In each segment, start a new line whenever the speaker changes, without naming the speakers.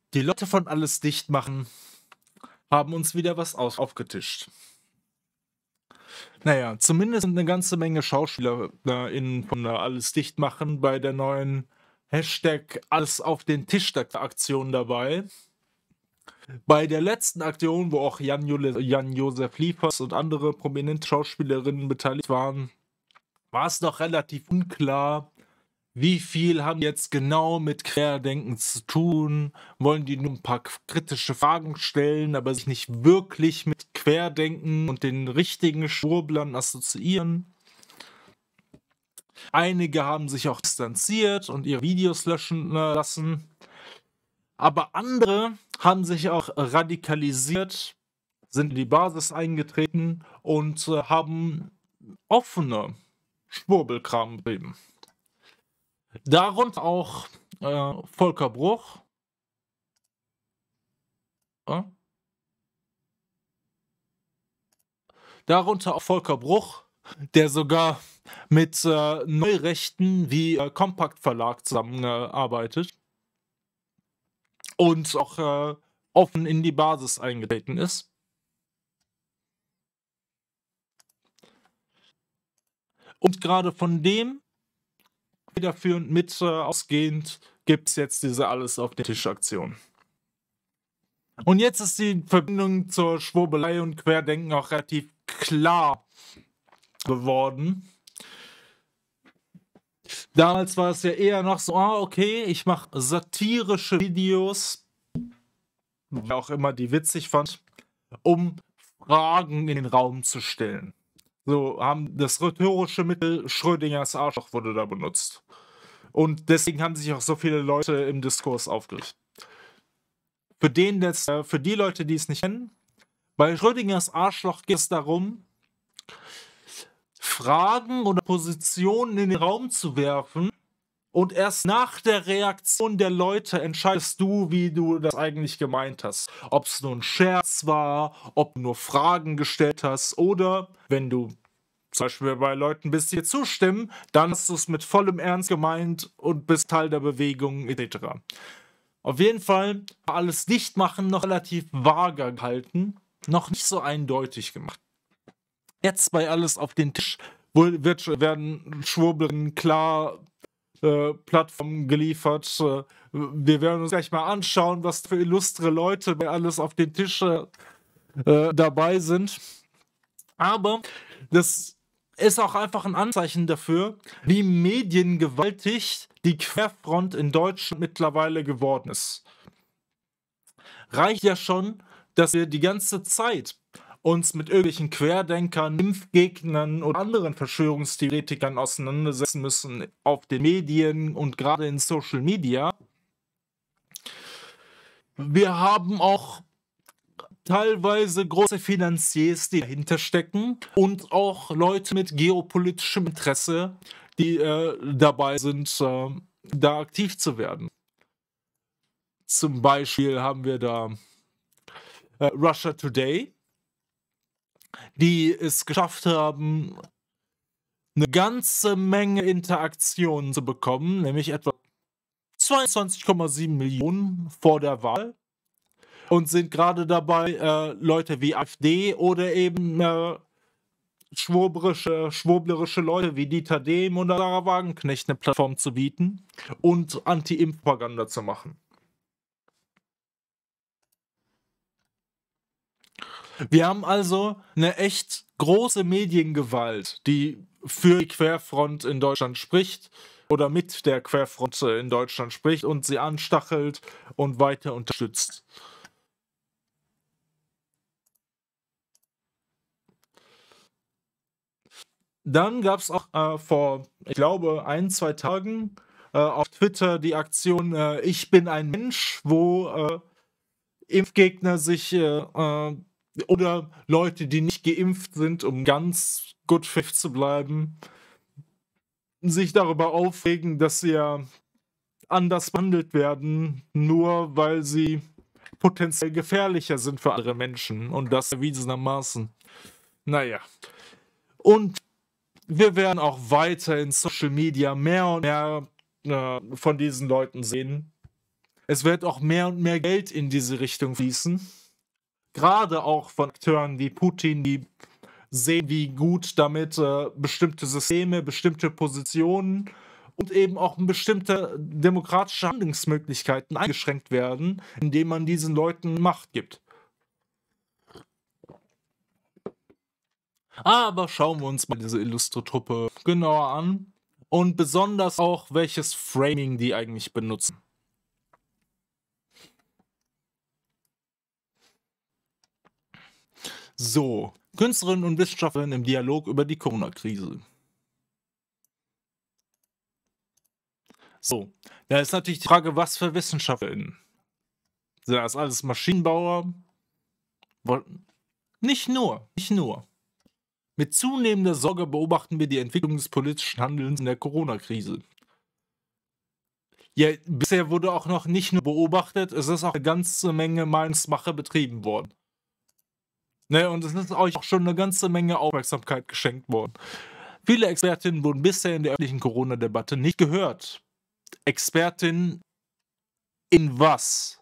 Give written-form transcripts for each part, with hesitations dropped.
Die Leute von Alles dicht machen haben uns wieder was aufgetischt. Naja, zumindest sind eine ganze Menge Schauspieler von Alles dicht machen bei der neuen Hashtag Alles auf den Tisch Aktion dabei. Bei der letzten Aktion, wo auch Jan-Josef Liefers und andere prominente Schauspielerinnen beteiligt waren, war es noch relativ unklar, wie viel haben die jetzt genau mit Querdenken zu tun? Wollen die nur ein paar kritische Fragen stellen, aber sich nicht wirklich mit Querdenken und den richtigen Schwurblern assoziieren? Einige haben sich auch distanziert und ihre Videos löschen lassen. Aber andere haben sich auch radikalisiert, sind in die Basis eingetreten und haben offene Schwurbelkram betrieben. Darunter auch Volker Bruch. Darunter auch Volker Bruch, der sogar mit Neurechten wie Compact Verlag zusammenarbeitet und auch offen in die Basis eingetreten ist. Und gerade von dem federführend mit ausgehend gibt es jetzt diese Alles auf den Tisch-Aktion. Und jetzt ist die Verbindung zur Schwurbelei und Querdenken auch relativ klar geworden. Damals war es ja eher noch so, okay, ich mache satirische Videos, wer auch immer die witzig fand, um Fragen in den Raum zu stellen. So haben das rhetorische Mittel Schrödingers Arschloch wurde da benutzt. Und deswegen haben sich auch so viele Leute im Diskurs aufgeregt. Für die Leute, die es nicht kennen, bei Schrödingers Arschloch geht es darum, Fragen oder Positionen in den Raum zu werfen und erst nach der Reaktion der Leute entscheidest du, wie du das eigentlich gemeint hast. Ob es nur ein Scherz war, ob du nur Fragen gestellt hast oder wenn du zum Beispiel bei Leuten bist, die dir zustimmen, dann hast du es mit vollem Ernst gemeint und bist Teil der Bewegung etc. Auf jeden Fall war Alles dicht machen noch relativ vage gehalten, noch nicht so eindeutig gemacht. Jetzt bei Alles auf den Tisch werden Schwurblerinnen klar Plattformen geliefert. Wir werden uns gleich mal anschauen, was für illustre Leute bei Alles auf den Tisch dabei sind. Aber das ist auch einfach ein Anzeichen dafür, wie mediengewaltig die Querfront in Deutschland mittlerweile geworden ist. Reicht ja schon, dass wir die ganze Zeit uns mit irgendwelchen Querdenkern, Impfgegnern oder anderen Verschwörungstheoretikern auseinandersetzen müssen auf den Medien und gerade in Social Media. Wir haben auch teilweise große Finanziers, die dahinter stecken und auch Leute mit geopolitischem Interesse, die dabei sind, da aktiv zu werden. Zum Beispiel haben wir da Russia Today, die es geschafft haben, eine ganze Menge Interaktionen zu bekommen, nämlich etwa 22,7 Millionen vor der Wahl. Und sind gerade dabei, Leute wie AfD oder eben schwurblerische Leute wie Dieter Dehm oder Sarah Wagenknecht eine Plattform zu bieten und Anti-Impf-Propaganda zu machen. Wir haben also eine echt große Mediengewalt, die für die Querfront in Deutschland spricht oder mit der Querfront in Deutschland spricht und sie anstachelt und weiter unterstützt. Dann gab es auch vor, ich glaube, 1, 2 Tagen auf Twitter die Aktion Ich bin ein Mensch, wo Impfgegner sich oder Leute, die nicht geimpft sind, um ganz gut fit zu bleiben, sich darüber aufregen, dass sie ja anders behandelt werden, nur weil sie potenziell gefährlicher sind für andere Menschen und das erwiesenermaßen. Naja. Und wir werden auch weiter in Social Media mehr und mehr von diesen Leuten sehen, Es wird auch mehr und mehr Geld in diese Richtung fließen. Gerade auch von Akteuren wie Putin, die sehen, wie gut damit bestimmte Systeme, bestimmte Positionen und eben auch bestimmte demokratische Handlungsmöglichkeiten eingeschränkt werden, indem man diesen Leuten Macht gibt. Aber schauen wir uns mal diese illustre Truppe genauer an und besonders auch, welches Framing die eigentlich benutzen. So, Künstlerinnen und Wissenschaftlerinnen im Dialog über die Corona-Krise. So, da ist natürlich die Frage, was für WissenschaftlerInnen? Sind das alles Maschinenbauer? Nicht nur. Mit zunehmender Sorge beobachten wir die Entwicklung des politischen Handelns in der Corona-Krise. Ja, bisher wurde auch noch nicht nur beobachtet, es ist auch eine ganze Menge Meinungsmache betrieben worden. Ne, und es ist euch auch schon eine ganze Menge Aufmerksamkeit geschenkt worden. Viele Expertinnen wurden bisher in der öffentlichen Corona-Debatte nicht gehört. Expertinnen in was?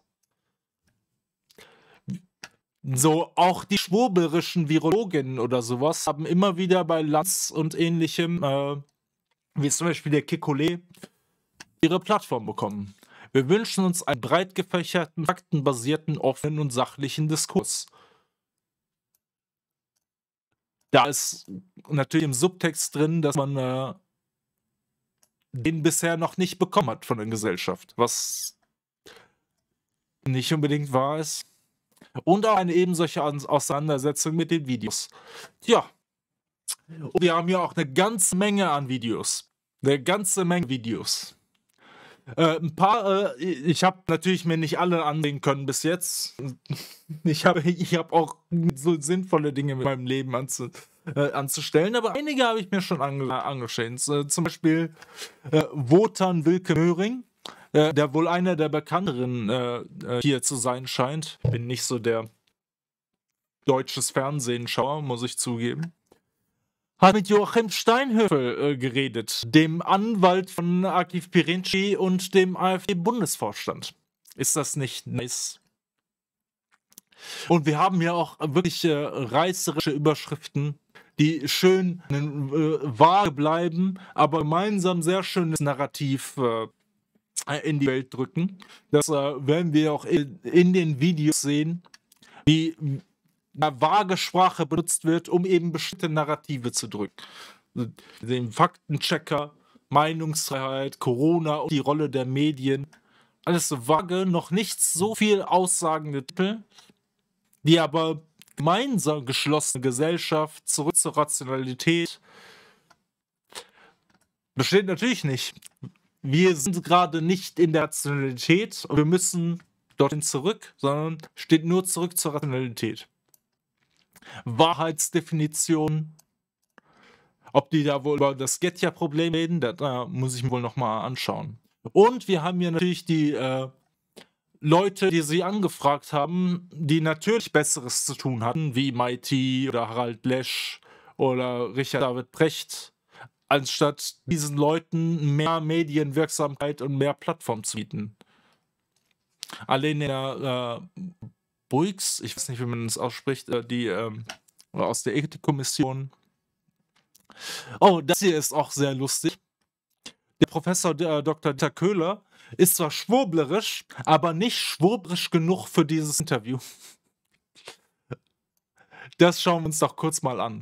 So, auch die schwurblerischen Virologinnen oder sowas haben immer wieder bei Lanz und ähnlichem, wie zum Beispiel der Kekulé, ihre Plattform bekommen. Wir wünschen uns einen breit gefächerten, faktenbasierten, offenen und sachlichen Diskurs. Da ist natürlich im Subtext drin, dass man den bisher noch nicht bekommen hat von der Gesellschaft, was nicht unbedingt wahr ist. Und auch eine eben solche Auseinandersetzung mit den Videos. Ja, und wir haben ja auch eine ganze Menge an Videos. Eine ganze Menge Videos. Ein paar, ich habe natürlich mir nicht alle ansehen können bis jetzt. Ich hab auch so sinnvolle Dinge mit meinem Leben anzustellen, aber einige habe ich mir schon angeschaut. Zum Beispiel Wotan Wilke Möhring, der wohl einer der bekannteren hier zu sein scheint. Ich bin nicht so der deutsches Fernsehen-Schauer, muss ich zugeben. Hat mit Joachim Steinhöfel geredet, dem Anwalt von Akif Pirinci und dem AfD-Bundesvorstand. Ist das nicht nice? Und wir haben ja auch wirklich reißerische Überschriften, die schön vage bleiben, aber gemeinsam sehr schönes Narrativ in die Welt drücken. Das werden wir auch in den Videos sehen, wie vage Sprache benutzt wird, um eben bestimmte Narrative zu drücken. Den Faktenchecker, Meinungsfreiheit, Corona und die Rolle der Medien. Alles so vage, noch nicht so viel aussagende Titel, die aber gemeinsam geschlossene Gesellschaft, zurück zur Rationalität, besteht natürlich nicht. Wir sind gerade nicht in der Rationalität und wir müssen dorthin zurück, sondern steht nur zurück zur Rationalität. Wahrheitsdefinition, ob die da wohl über das Getja-Problem reden, da muss ich mir wohl nochmal anschauen. Und wir haben hier natürlich die Leute, die sie angefragt haben, die natürlich Besseres zu tun hatten, wie MIT oder Harald Lesch oder Richard David Precht, anstatt diesen Leuten mehr Medienwirksamkeit und mehr Plattform zu bieten. Allein der Boix, ich weiß nicht, wie man das ausspricht, die aus der Ethikkommission. Oh, das hier ist auch sehr lustig. Der Professor Dr. Dieter Köhler ist zwar schwurblerisch, aber nicht schwurblerisch genug für dieses Interview. Das schauen wir uns doch kurz mal an.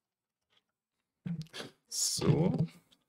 So.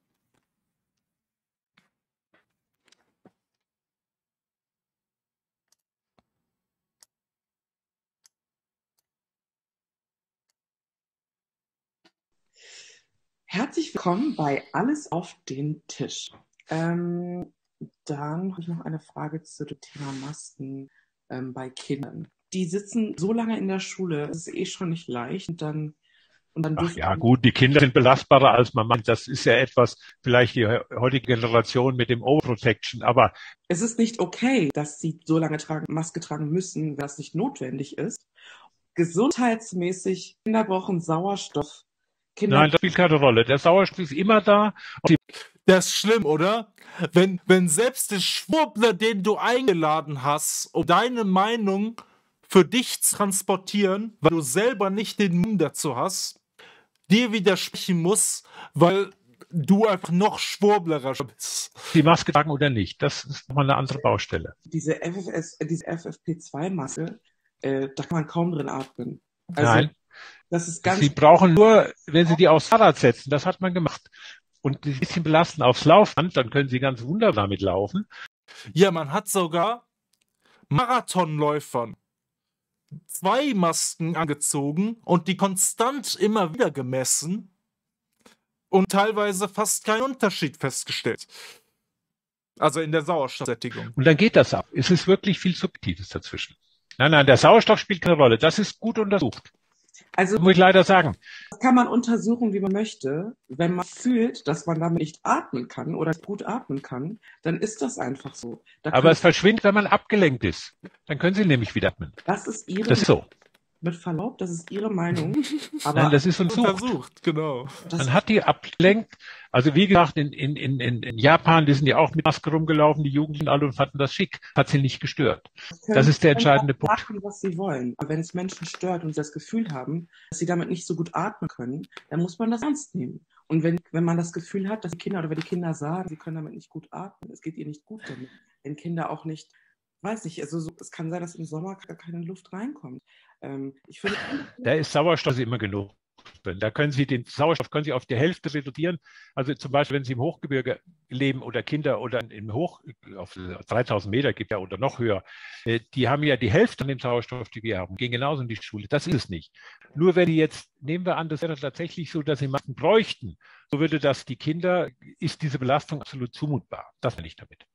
Herzlich willkommen bei Alles auf den Tisch. Dann habe ich noch eine Frage zu dem Thema Masken bei Kindern. Die sitzen so lange in der Schule, das ist eh schon nicht leicht. Und dann
Ach ja, gut, die Kinder sind belastbarer als man meint. Das ist ja etwas, vielleicht die heutige Generation mit dem Overprotection, aber
es ist nicht okay, dass sie so lange Maske tragen müssen, wenn das nicht notwendig ist. Gesundheitsmäßig, Kinder brauchen Sauerstoff.
nein, das spielt keine Rolle. Der Sauerstoff ist immer da.
Das ist schlimm, oder? Wenn selbst der Schwurbler, den du eingeladen hast, um deine Meinung für dich zu transportieren, weil du selber nicht den Mumm dazu hast, dir widersprechen muss, weil du einfach noch schwurblerischer bist.
Die Maske tragen oder nicht, das ist nochmal eine andere Baustelle.
Diese FFP2-Maske, da kann man kaum drin atmen. Also,
Nein,
das ist ganz.
Sie brauchen nur, wenn Sie die aufs Fahrrad setzen, das hat man gemacht, und ein bisschen belasten aufs Laufband, dann können Sie ganz wunderbar damit laufen.
Ja, man hat sogar Marathonläufern 2 Masken angezogen und die konstant immer wieder gemessen und teilweise fast keinen Unterschied festgestellt. Also in der Sauerstoffsättigung.
Und dann geht das ab. Es ist wirklich viel Subtiles dazwischen. Nein, der Sauerstoff spielt keine Rolle. Das ist gut untersucht.
Also,
Muss ich leider sagen.
das kann man untersuchen, wie man möchte. Wenn man fühlt, dass man damit nicht atmen kann oder gut atmen kann, dann ist das einfach so.
Aber es verschwindet, wenn man abgelenkt ist. Dann können Sie nämlich wieder atmen.
Das ist
Das ist so.
mit Verlaub, das ist Ihre Meinung. Aber
Nein, das ist untersucht.
Genau.
Man hat die abgelenkt. Also wie gesagt, in Japan, die sind ja auch mit Maske rumgelaufen, die Jugendlichen alle, und fanden das schick. Hat sie nicht gestört. Das ist der entscheidende Punkt.
Machen, was sie wollen. Aber wenn es Menschen stört und sie das Gefühl haben, dass sie damit nicht so gut atmen können, dann muss man das ernst nehmen. Und wenn man das Gefühl hat, dass die Kinder oder wenn die Kinder sagen, sie können damit nicht gut atmen, es geht ihr nicht gut damit, wenn Kinder auch nicht, weiß nicht, also es kann sein, dass im Sommer gar keine Luft reinkommt. Ich finde,
Da ist Sauerstoff immer genug. Da können Sie den Sauerstoff auf die Hälfte reduzieren. Also zum Beispiel, wenn Sie im Hochgebirge leben oder Kinder oder auf 3000 Meter gibt ja oder noch höher, die haben ja die Hälfte von dem Sauerstoff, die wir haben, gehen genauso in die Schule. Das ist es nicht. Nur wenn die jetzt, nehmen wir an, das wäre tatsächlich so, dass sie Masken bräuchten, so würde das die Kinder, ist diese Belastung absolut zumutbar. Das meine ich damit.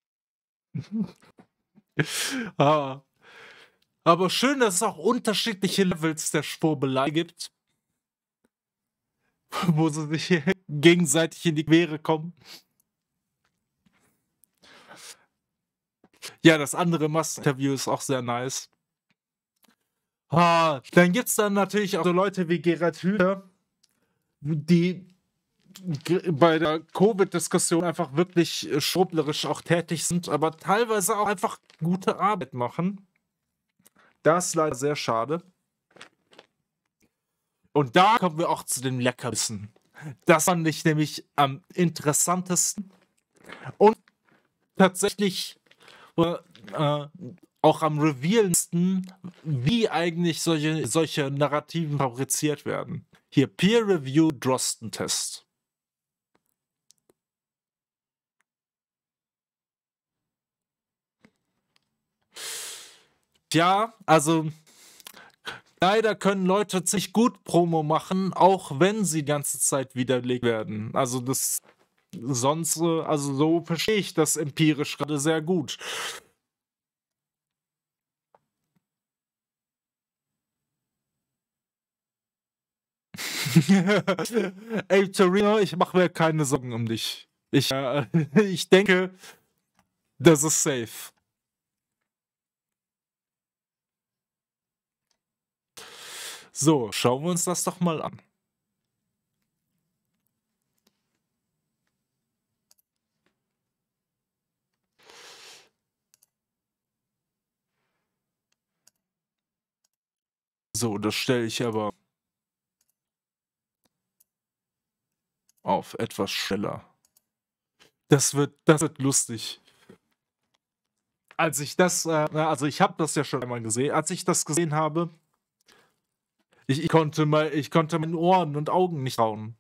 Ah. Aber schön, dass es auch unterschiedliche Levels der Schwurbelei gibt, wo sie sich gegenseitig in die Quere kommen. Ja, das andere Masseninterview ist auch sehr nice. Dann gibt es dann natürlich auch so Leute wie Gerhard Hüther, die bei der Covid-Diskussion einfach wirklich schwurblerisch auch tätig sind, aber teilweise auch einfach gute Arbeit machen. Das ist leider sehr schade. Und da kommen wir auch zu den Leckerbissen. Das fand ich nämlich am interessantesten und tatsächlich auch am revealendsten, wie eigentlich solche Narrativen fabriziert werden. Hier Peer-Review Drosten-Test. Ja, also leider können Leute ziemlich gut Promo machen, auch wenn sie die ganze Zeit widerlegt werden. Also das sonst, also so verstehe ich das empirisch gerade sehr gut. Ey, Torino, ich mache mir keine Sorgen um dich. Ich denke, das ist safe. So, schauen wir uns das doch mal an. So, das stelle ich aber auf etwas schneller. Das wird lustig. Als ich das, also ich habe das ja schon einmal gesehen. Als ich das gesehen habe, ich konnte meinen Ohren und Augen nicht trauen.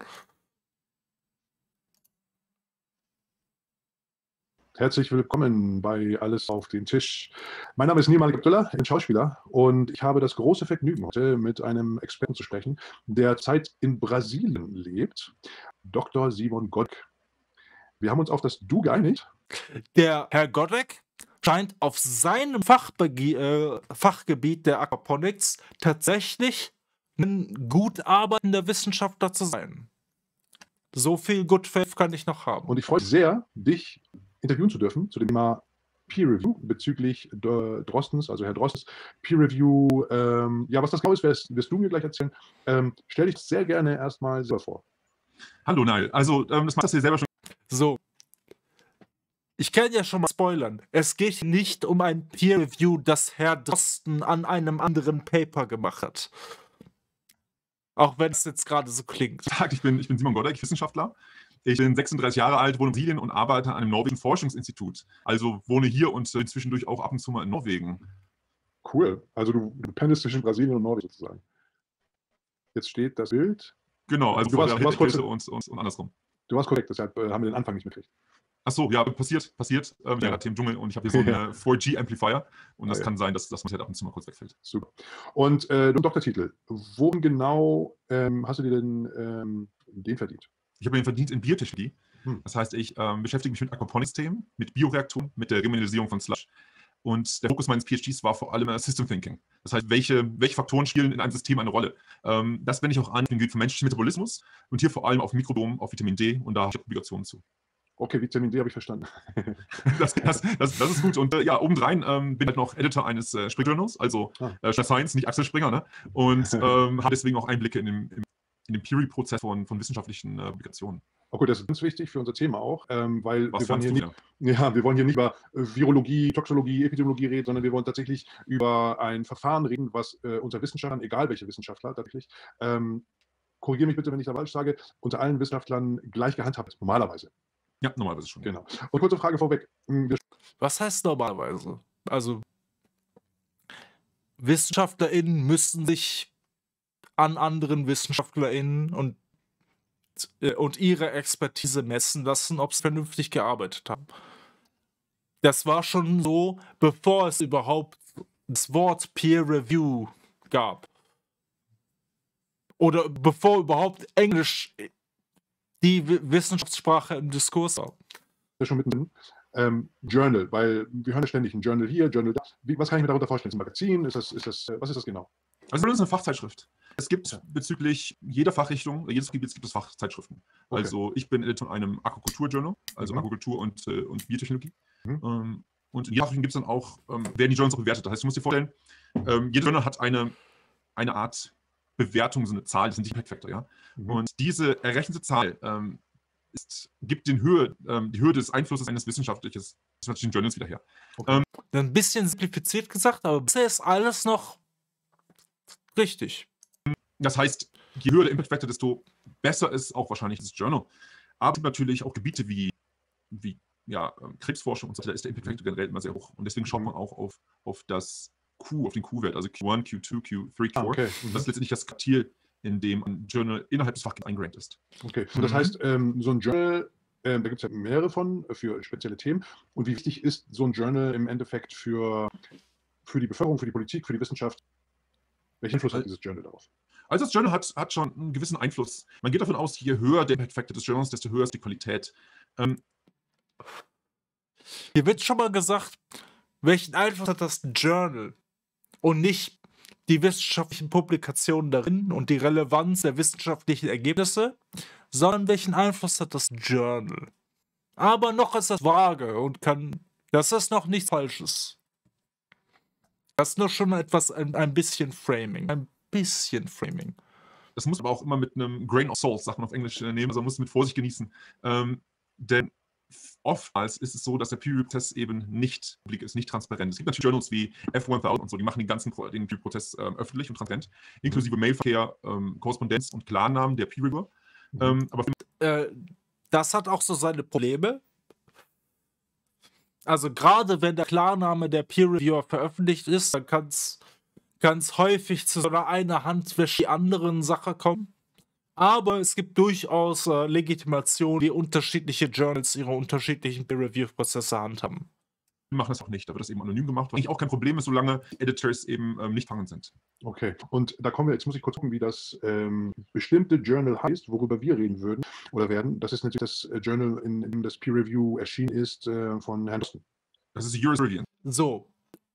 Herzlich willkommen bei Alles auf den Tisch. Mein Name ist Nirmalik Abdullah, ich bin Schauspieler, und ich habe das große Vergnügen, heute mit einem Experten zu sprechen, der zurzeit in Brasilien lebt, Dr. Simon Godek. Wir haben uns auf das Du geeinigt.
Der Herr Godek scheint auf seinem Fachgebiet der Aquaponics tatsächlich ein gut arbeitender Wissenschaftler zu sein. So viel Good Faith kann ich noch haben.
Und ich freue mich sehr, dich interviewen zu dürfen zu dem Thema Peer Review bezüglich Drostens, also Herr Drostens. Peer Review, ja, was das genau ist, wirst du mir gleich erzählen. Stell dich sehr gerne erstmal selber vor.
Hallo Nile, also das macht das hier selber schon.
So, ich kann ja schon mal spoilern. Es geht nicht um ein Peer-Review, das Herr Drosten an einem anderen Paper gemacht hat. Auch wenn es jetzt gerade so klingt.
Ich bin Simon Godek, Wissenschaftler. Ich bin 36 Jahre alt, wohne in Brasilien und arbeite an einem norwegischen Forschungsinstitut. Also wohne hier und bin zwischendurch auch ab und zu mal in Norwegen.
Cool. Also du pendelst zwischen Brasilien und Norwegen sozusagen. Jetzt steht das Bild.
Genau, also
Du
vor
warst
der
kurz-
Hitlerkrise und andersrum.
Du warst korrekt, deshalb haben wir den Anfang nicht mitgekriegt.
Achso, ja, passiert. Wir sind gerade im Dschungel und ich habe hier so einen 4G-Amplifier und das
Ah, ja.
kann sein, dass das halt ab und zu mal kurz wegfällt.
Super. Und du Doktortitel. Worin genau hast du dir denn den verdient?
Ich habe den verdient in Biotechnologie.
Hm.
Das heißt, ich beschäftige mich mit Aquaponik-Systemen, mit Bioreaktoren, mit der Remineralisierung von Slush. Und der Fokus meines PhDs war vor allem System Thinking. Das heißt, welche Faktoren spielen in einem System eine Rolle? Das wende ich auch an, gilt für menschlichen Metabolismus und hier vor allem auf Mikrobiom, auf Vitamin D und da habe ich Publikationen zu.
Okay, Vitamin D habe ich verstanden.
Das ist gut. Und ja, obendrein bin ich halt noch Editor eines Spring-Journals, also Science, nicht Axel Springer, ne? Und habe deswegen auch Einblicke in den Peer-Review-Prozess von wissenschaftlichen Publikationen.
Okay, das ist ganz wichtig für unser Thema auch, weil
Was
wir wollen,
fandst
hier
du
nicht, wir wollen hier nicht über Virologie, Toxologie, Epidemiologie reden, sondern wir wollen tatsächlich über ein Verfahren reden, was unter Wissenschaftlern, egal welche Wissenschaftler tatsächlich, korrigiere mich bitte, wenn ich da falsch sage, unter allen Wissenschaftlern gleich gehandhabt wird, normalerweise.
Ja, normalerweise schon.
Genau. Und kurze Frage vorweg.
Was heißt normalerweise? Also, WissenschaftlerInnen müssen sich an anderen WissenschaftlerInnen und ihre Expertise messen lassen, ob sie vernünftig gearbeitet haben. Das war schon so, bevor es überhaupt das Wort Peer Review gab. Oder bevor überhaupt Englisch die Wissenschaftssprache im Diskurs war.
Schon mittendrin. Journal, weil wir hören ja ständig ein Journal hier, Journal da. Was kann ich mir darunter vorstellen? Ist ein Magazin? Was ist das genau?
Also das ist eine Fachzeitschrift. Es gibt bezüglich jeder Fachrichtung, jedes Gebiets gibt es Fachzeitschriften.
Okay.
Also ich bin Editor in einem Aquakultur-Journal, also Aquakultur und Biotechnologie. Und in jeder Fachrichtung gibt es dann auch, werden die Journals auch bewertet. Das heißt, du musst dir vorstellen, jeder Journal hat eine Art Bewertung, so eine Zahl, das sind die Impact Factor, ja. Und diese errechnete Zahl gibt die Höhe des Einflusses eines wissenschaftlichen Journals wieder her.
Okay.
Ein bisschen simplifiziert gesagt, aber bisher ist alles noch richtig.
Das heißt, je höher der Impact Factor, desto besser ist auch wahrscheinlich das Journal. Aber es gibt natürlich auch Gebiete wie Krebsforschung und so, da ist der Impact Factor generell immer sehr hoch. Und deswegen schaut man auch auf den Q-Wert, also Q1, Q2, Q3, Q4.
Okay.
Das ist letztendlich das Quartil, in dem ein Journal innerhalb des Fachgebiets eingerankt ist.
Okay. Und das heißt, so ein Journal, da gibt es ja mehrere von für spezielle Themen. Und wie wichtig ist so ein Journal im Endeffekt für die Bevölkerung, für die Politik, für die Wissenschaft? Welchen Einfluss hat dieses Journal darauf?
Also das Journal hat schon einen gewissen Einfluss. Man geht davon aus, je höher der Impact Factor des Journals, desto höher ist die Qualität.
Hier wird schon mal gesagt, welchen Einfluss hat das Journal und nicht die wissenschaftlichen Publikationen darin und die Relevanz der wissenschaftlichen Ergebnisse, sondern welchen Einfluss hat das Journal. Aber noch ist das vage und das ist noch nichts Falsches. Das ist nur schon ein bisschen Framing. Ein bisschen Framing.
Das muss aber auch immer mit einem Grain of Salt, sagt man auf Englisch, nehmen, also man muss es mit Vorsicht genießen. Denn oftmals ist es so, dass der Peer-Review-Prozess eben nicht publik ist, nicht transparent. Es gibt natürlich Journals wie F1000 und so, die machen den Peer-Review-Prozess öffentlich und transparent, inklusive Mailverkehr, Korrespondenz und Klarnamen der Peer-Reviewer. Aber
das hat auch so seine Probleme. Also gerade wenn der Klarname der Peer-Reviewer veröffentlicht ist, dann kann es häufig zu so einer Handwäsche die anderen Sache kommen. Aber es gibt durchaus Legitimation, wie unterschiedliche Journals ihre unterschiedlichen Peer-Review-Prozesse handhaben.
wir machen das auch nicht, da wird das eben anonym gemacht, was eigentlich auch kein Problem ist, solange Editors eben nicht fangend sind.
Okay, und da kommen wir, jetzt muss ich kurz gucken, wie das bestimmte Journal heißt, worüber wir reden würden oder werden. Das ist natürlich das Journal, in dem das Peer Review erschienen ist, von Herrn Drosten.
Das ist Eurosurian.
So.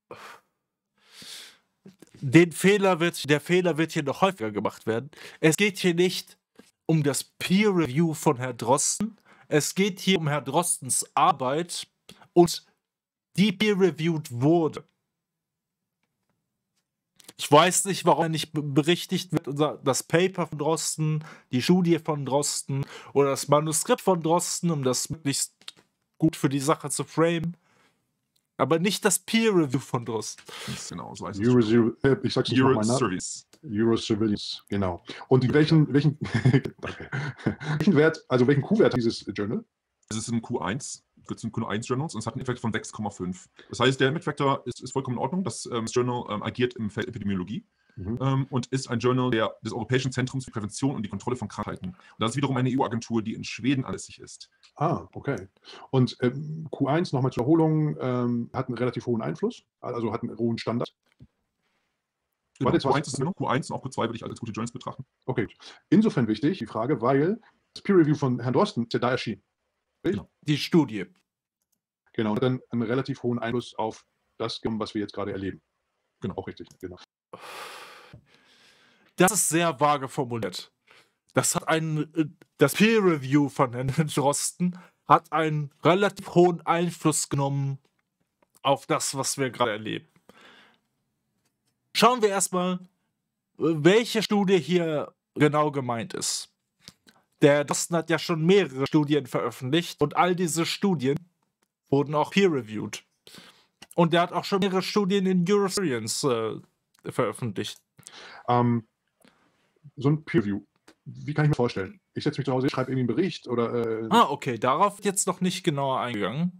Der Fehler wird hier noch häufiger gemacht werden. Es geht hier nicht um das Peer Review von Herrn Drosten. Es geht hier um Herrn Drostens Arbeit und die peer-reviewed wurde. Ich weiß nicht, warum er nicht berichtigt wird, das Paper von Drosten, die Studie von Drosten oder das Manuskript von Drosten, um das möglichst gut für die Sache zu framen. Aber nicht das Peer-Review von Drosten.
Ganz genau, so heißt
Ich sag's nicht nochmal nach.
Eurosurveillance.
Eurosurveillance, genau. Und welchen danke. Welchen Wert, also welchen Q-Wert hat dieses Journal?
Es ist ein Q1, das sind Q1 Journals und es hat einen Effekt von 6,5. Das heißt, der Impact-Faktor ist vollkommen in Ordnung. Das Journal agiert im Feld Epidemiologie und ist ein Journal des Europäischen Zentrums für Prävention und die Kontrolle von Krankheiten. Und das ist wiederum eine EU-Agentur, die in Schweden ansässig ist.
Ah, okay. Und Q1, nochmal zur Erholung, hat einen relativ hohen Einfluss, also hat einen hohen Standard.
Genau,
Warte,
Q1 ist noch Q1 und auch Q2 würde ich als gute Journals betrachten.
Okay. Insofern wichtig, die Frage, weil das Peer-Review von Herrn Drosten ist ja da erschienen.
Genau.
Die Studie.
Genau, und dann einen relativ hohen Einfluss auf das, was wir jetzt gerade erleben. Genau, auch richtig. Genau.
Das ist sehr vage formuliert. Das Peer-Review von Herrn Drosten hat einen relativ hohen Einfluss genommen auf das, was wir gerade erleben. Schauen wir erstmal, welche Studie hier genau gemeint ist. Der Drosten hat ja schon mehrere Studien veröffentlicht und all diese Studien wurden auch peer-reviewed. Und der hat auch schon mehrere Studien in Euroscience veröffentlicht.
So ein Peer-Review, wie kann ich mir vorstellen? Ich setze mich zu Hause, schreibe irgendwie einen Bericht oder
Okay, darauf wird jetzt noch nicht genauer eingegangen.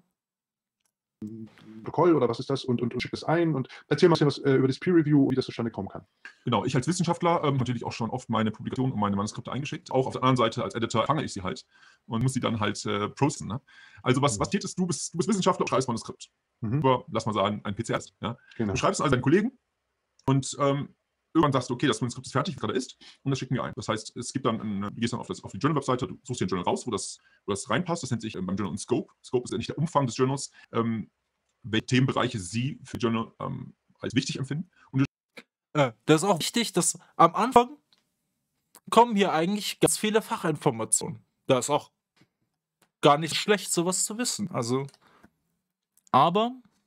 Protokoll oder was ist das und schicke es ein und erzähl mal was über das Peer-Review, wie das zustande kommen kann.
Genau, ich als Wissenschaftler habe natürlich auch schon oft meine Publikationen und meine Manuskripte eingeschickt. Auch auf der anderen Seite als Editor fange ich sie halt und muss sie dann halt processen. Ne? Also was steht ist, du bist Wissenschaftler und schreibst Manuskript. Über, lass mal sagen, ein PCR. Ja?
Genau.
Du schreibst es also deinen Kollegen und irgendwann sagst du, okay, das Manuskript ist fertig, wie gerade ist, und das schicken wir ein. Das heißt, es gibt dann, du gehst dann auf die Journal-Webseite, du suchst dir ein Journal raus, wo das reinpasst. Das nennt sich beim Journal ein Scope. Scope ist ja nicht der Umfang des Journals, welche Themenbereiche Sie für Journal als wichtig empfinden. Und
das ist auch wichtig, dass am Anfang kommen hier eigentlich ganz viele Fachinformationen. Da ist auch gar nicht schlecht, sowas zu wissen. Also, aber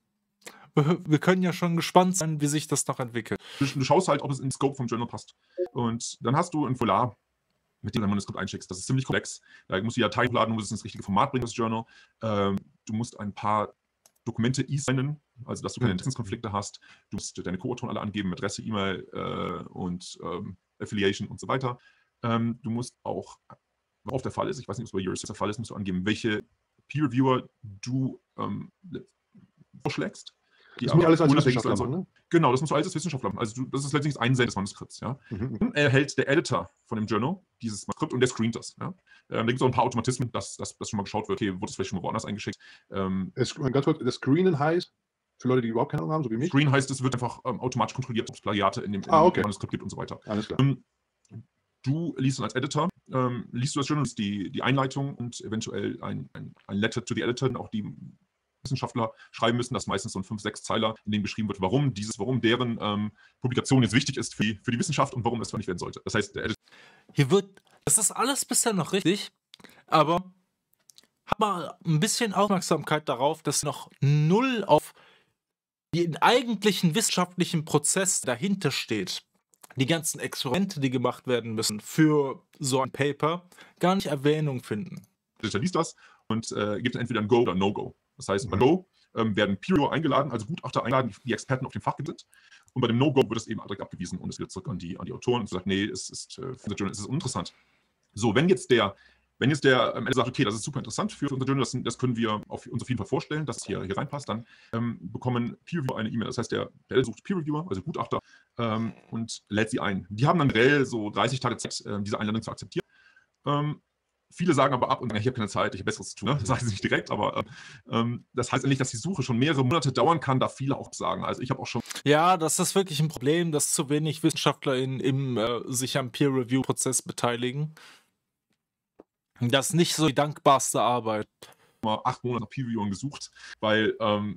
wir können ja schon gespannt sein, wie sich das noch entwickelt.
Du schaust halt, ob es in den Scope vom Journal passt. Und dann hast du ein Formular, mit dem du dein Manuskript einschickst. Das ist ziemlich komplex. Da musst du die Datei hochladen, du musst es ins richtige Format bringen, das Journal. Du musst ein paar Dokumente e-signen, also dass du keine Interessenskonflikte hast. Du musst deine Co-Autoren alle angeben, Adresse, E-Mail und Affiliation und so weiter. Du musst auch, worauf der Fall ist, ich weiß nicht, ob es bei Euroscience der Fall ist, musst du angeben, welche Peer-Reviewer du vorschlägst.
Das muss alles als Wissenschaftler machen, ne?
Genau, das musst du alles als Wissenschaftler machen. Also das ist letztendlich das Einsehen des Manuskripts. Ja? Dann erhält der Editor von dem Journal dieses Manuskript und der screent das. Ja? Da gibt es auch ein paar Automatismen, dass schon mal geschaut wird, okay, wurde es vielleicht schon mal woanders eingeschickt.
Ganz kurz, das Screenen heißt, für Leute, die überhaupt keine Ahnung haben, so wie mich?
Screen heißt, es wird einfach automatisch kontrolliert, ob es Plagiate in dem Manuskript gibt und so weiter.
Alles klar.
Du liest dann als Editor, liest du das Journal, die Einleitung und eventuell ein Letter to the Editor, auch die Wissenschaftler schreiben müssen, das ist meistens so ein 5-6 Zeiler, in dem beschrieben wird, warum deren Publikation jetzt wichtig ist für die Wissenschaft und warum es veröffentlicht werden sollte. Das heißt, der Editor.
Das ist alles bisher noch richtig, aber hab mal ein bisschen Aufmerksamkeit darauf, dass noch null auf den eigentlichen wissenschaftlichen Prozess dahinter steht. Die ganzen Experimente, die gemacht werden müssen für so ein Paper, gar nicht Erwähnung finden.
Der Editor liest das und gibt dann entweder ein Go oder ein No-Go. Das heißt, bei Go werden Peer-Reviewer eingeladen, also Gutachter eingeladen, die Experten auf dem Fachgebiet sind. Und bei dem No-Go wird es eben direkt abgewiesen und es wird zurück an die Autoren und sagt, nee, es ist für unser Journal ist uninteressant. So, wenn jetzt der Ende sagt, okay, das ist super interessant für unser Journal, das können wir uns auf jeden Fall vorstellen, dass es hier reinpasst, dann bekommen Peer-Reviewer eine E-Mail. Das heißt, der sucht Peer-Reviewer, also Gutachter, und lädt sie ein. Die haben dann reell so 30 Tage Zeit, diese Einladung zu akzeptieren. Viele sagen aber ab und sagen, ich habe keine Zeit, ich habe Besseres zu tun. Ne? Das sagen sie nicht direkt, aber das heißt eigentlich, dass die Suche schon mehrere Monate dauern kann, da viele auch sagen. Also ich habe auch schon...
Ja, das ist wirklich ein Problem, dass zu wenig Wissenschaftler sich am Peer-Review-Prozess beteiligen. Das ist nicht so die dankbarste Arbeit.
Mal 8 Monate nach Peer-Reviewern gesucht, weil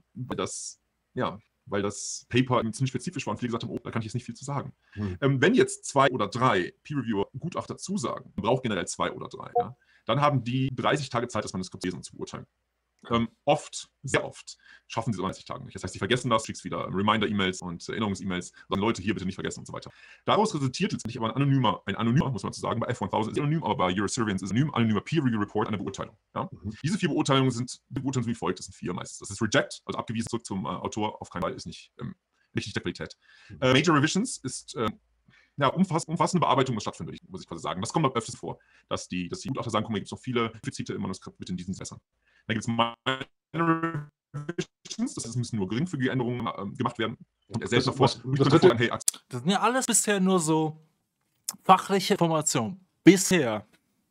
das Paper ziemlich spezifisch war und viele gesagt haben, oh, da kann ich jetzt nicht viel zu sagen. Wenn jetzt 2 oder 3 Peer-Reviewer Gutachter zusagen, man braucht generell 2 oder 3, ja, dann haben die 30 Tage Zeit, das Manuskript lesen und zu beurteilen. Oft, sehr oft, schaffen sie es in 90 Tagen nicht. Das heißt, sie vergessen das, schickst wieder Reminder-E-Mails und Erinnerungs-E-Mails, sagen Leute, hier bitte nicht vergessen und so weiter. Daraus resultiert letztendlich aber ein anonymer, muss man zu sagen, bei F1000 ist anonym, aber bei Eurosurveillance ist anonymer Peer-Review-Report eine Beurteilung. Ja? Diese 4 Beurteilungen sind wie folgt, das sind 4 meistens. Das ist Reject, also abgewiesen zurück zum Autor, auf keinen Fall, ist nicht der Qualität. Major Revisions ist umfassende Bearbeitung muss stattfinden, muss ich quasi sagen. Das kommt noch öfters vor, dass die Gutachter sagen, guck mal, gibt es noch viele Defizite im Manuskript, bitte in diesen Wässern. Dann gibt es Minor Revisions, das müssen nur geringfügige Änderungen gemacht werden. Und er selbst davor,
das sind ja alles bisher nur so fachliche Informationen. Bisher.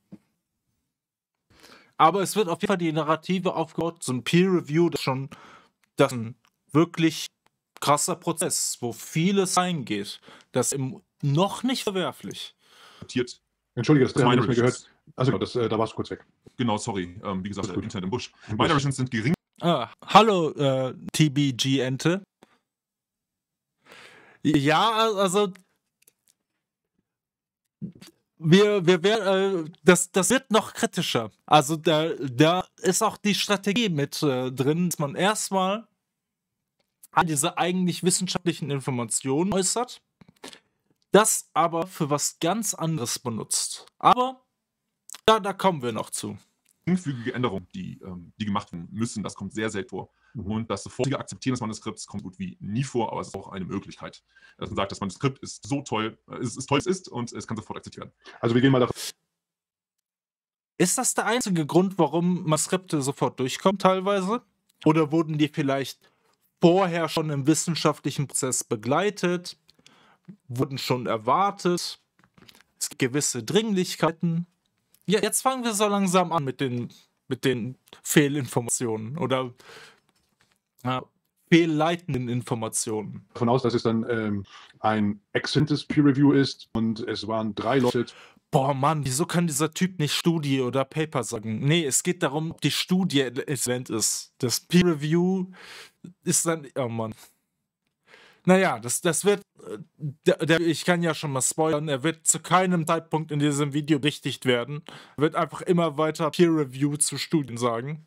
Aber es wird auf jeden Fall die Narrative aufgebaut, so ein Peer-Review, das ein wirklich krasser Prozess, wo vieles reingeht. Das ist noch nicht verwerflich.
Entschuldige, das habe ich nicht mehr gehört. Also da warst du kurz weg.
Genau, sorry. Wie gesagt, Internet im Busch. Minor Revisions sind gering.
Hallo, TBG-Ente. Ja, also das wird noch kritischer. Also da ist auch die Strategie mit drin, dass man erstmal diese eigentlich wissenschaftlichen Informationen äußert, das aber für was ganz anderes benutzt. Aber da kommen wir noch zu.
Geringfügige Änderungen, die gemacht werden müssen, das kommt sehr selten vor. Und das sofortige Akzeptieren des Manuskripts kommt gut wie nie vor, aber es ist auch eine Möglichkeit. Dass man sagt, das Manuskript ist so toll, es ist toll, es ist und es kann sofort akzeptiert werden.
Also wir gehen mal davon.
Ist das der einzige Grund, warum Manuskripte sofort durchkommen teilweise? Oder wurden die vielleicht vorher schon im wissenschaftlichen Prozess begleitet, wurden schon erwartet, es gibt gewisse Dringlichkeiten. Ja, jetzt fangen wir so langsam an mit den Fehlinformationen oder fehlleitenden Informationen.
Davon aus, dass es dann ein exzellentes Peer-Review ist und es waren 3 Leute.
Boah, Mann, wieso kann dieser Typ nicht Studie oder Paper sagen? Nee, es geht darum, ob die Studie exzellent ist. Das Peer-Review ist dann, oh Mann. Naja, das wird, ich kann ja schon mal spoilern, er wird zu keinem Zeitpunkt in diesem Video berichtigt werden. Er wird einfach immer weiter Peer-Review zu Studien sagen.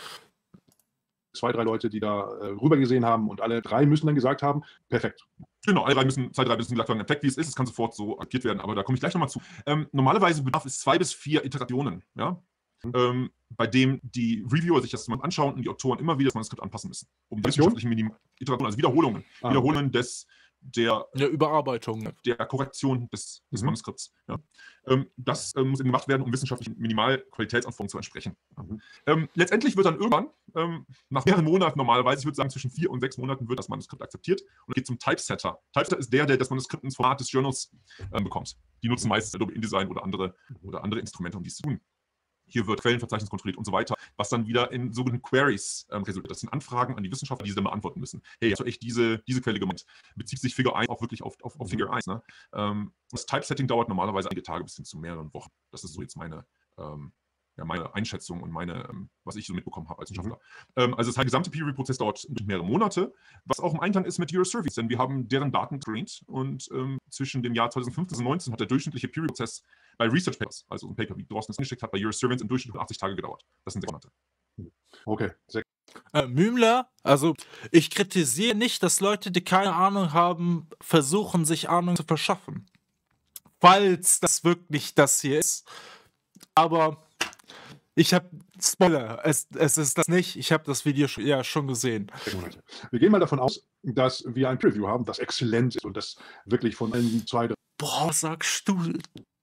2, 3 Leute, die da rüber gesehen haben und alle 3 müssen dann gesagt haben, perfekt.
Genau, alle 2, 3 müssen gesagt haben, perfekt, wie es ist, es kann sofort so agiert werden, aber da komme ich gleich nochmal zu. Normalerweise bedarf es 2 bis 4 Iterationen, ja? Bei dem die Reviewer sich das mal anschauen und die Autoren immer wieder das Manuskript anpassen müssen. Um die wissenschaftlichen Iterationen, also Wiederholungen. Wiederholungen der
Überarbeitung.
Der Korrektion des Manuskripts. Ja. Das muss eben gemacht werden, um wissenschaftlichen Minimalqualitätsanforderungen zu entsprechen. Letztendlich wird dann irgendwann, nach mehreren Monaten normalerweise, ich würde sagen zwischen 4 und 6 Monaten, wird das Manuskript akzeptiert und geht zum Typesetter. Typesetter ist der das Manuskript ins Format des Journals bekommt. Die nutzen meistens Adobe InDesign oder andere Instrumente, um dies zu tun. Hier wird Quellenverzeichnis kontrolliert und so weiter, was dann wieder in sogenannten Queries resultiert. Das sind Anfragen an die Wissenschaftler, die sie dann beantworten müssen. Hey, hast du echt diese Quelle gemeint? Bezieht sich Figure 1 auch wirklich auf Figure 1? Ne? Das Typesetting dauert normalerweise einige Tage bis hin zu mehreren Wochen. Das ist so jetzt meine Einschätzung und was ich so mitbekommen habe als Wissenschaftler. Also das heißt, der gesamte Peer-Review-Prozess dauert mehrere Monate, was auch im Einklang ist mit Eurosurveillance, denn wir haben deren Daten gescreent und zwischen dem Jahr 2015 und 2019 hat der durchschnittliche Peer-Review-Prozess bei Research Papers, also ein Paper, wie Drosten es angeschickt hat, bei Eurosurveillance im Durchschnitt 80 Tage gedauert. Das sind 6 Monate.
Okay.
Mümler, also ich kritisiere nicht, dass Leute, die keine Ahnung haben, versuchen, sich Ahnung zu verschaffen. Falls das wirklich das hier ist. Aber ich habe Spoiler, es ist das nicht. Ich habe das Video schon gesehen.
Wir gehen mal davon aus, dass wir ein Preview haben, das exzellent ist und das wirklich von allen 2.
Boah, was sagst du?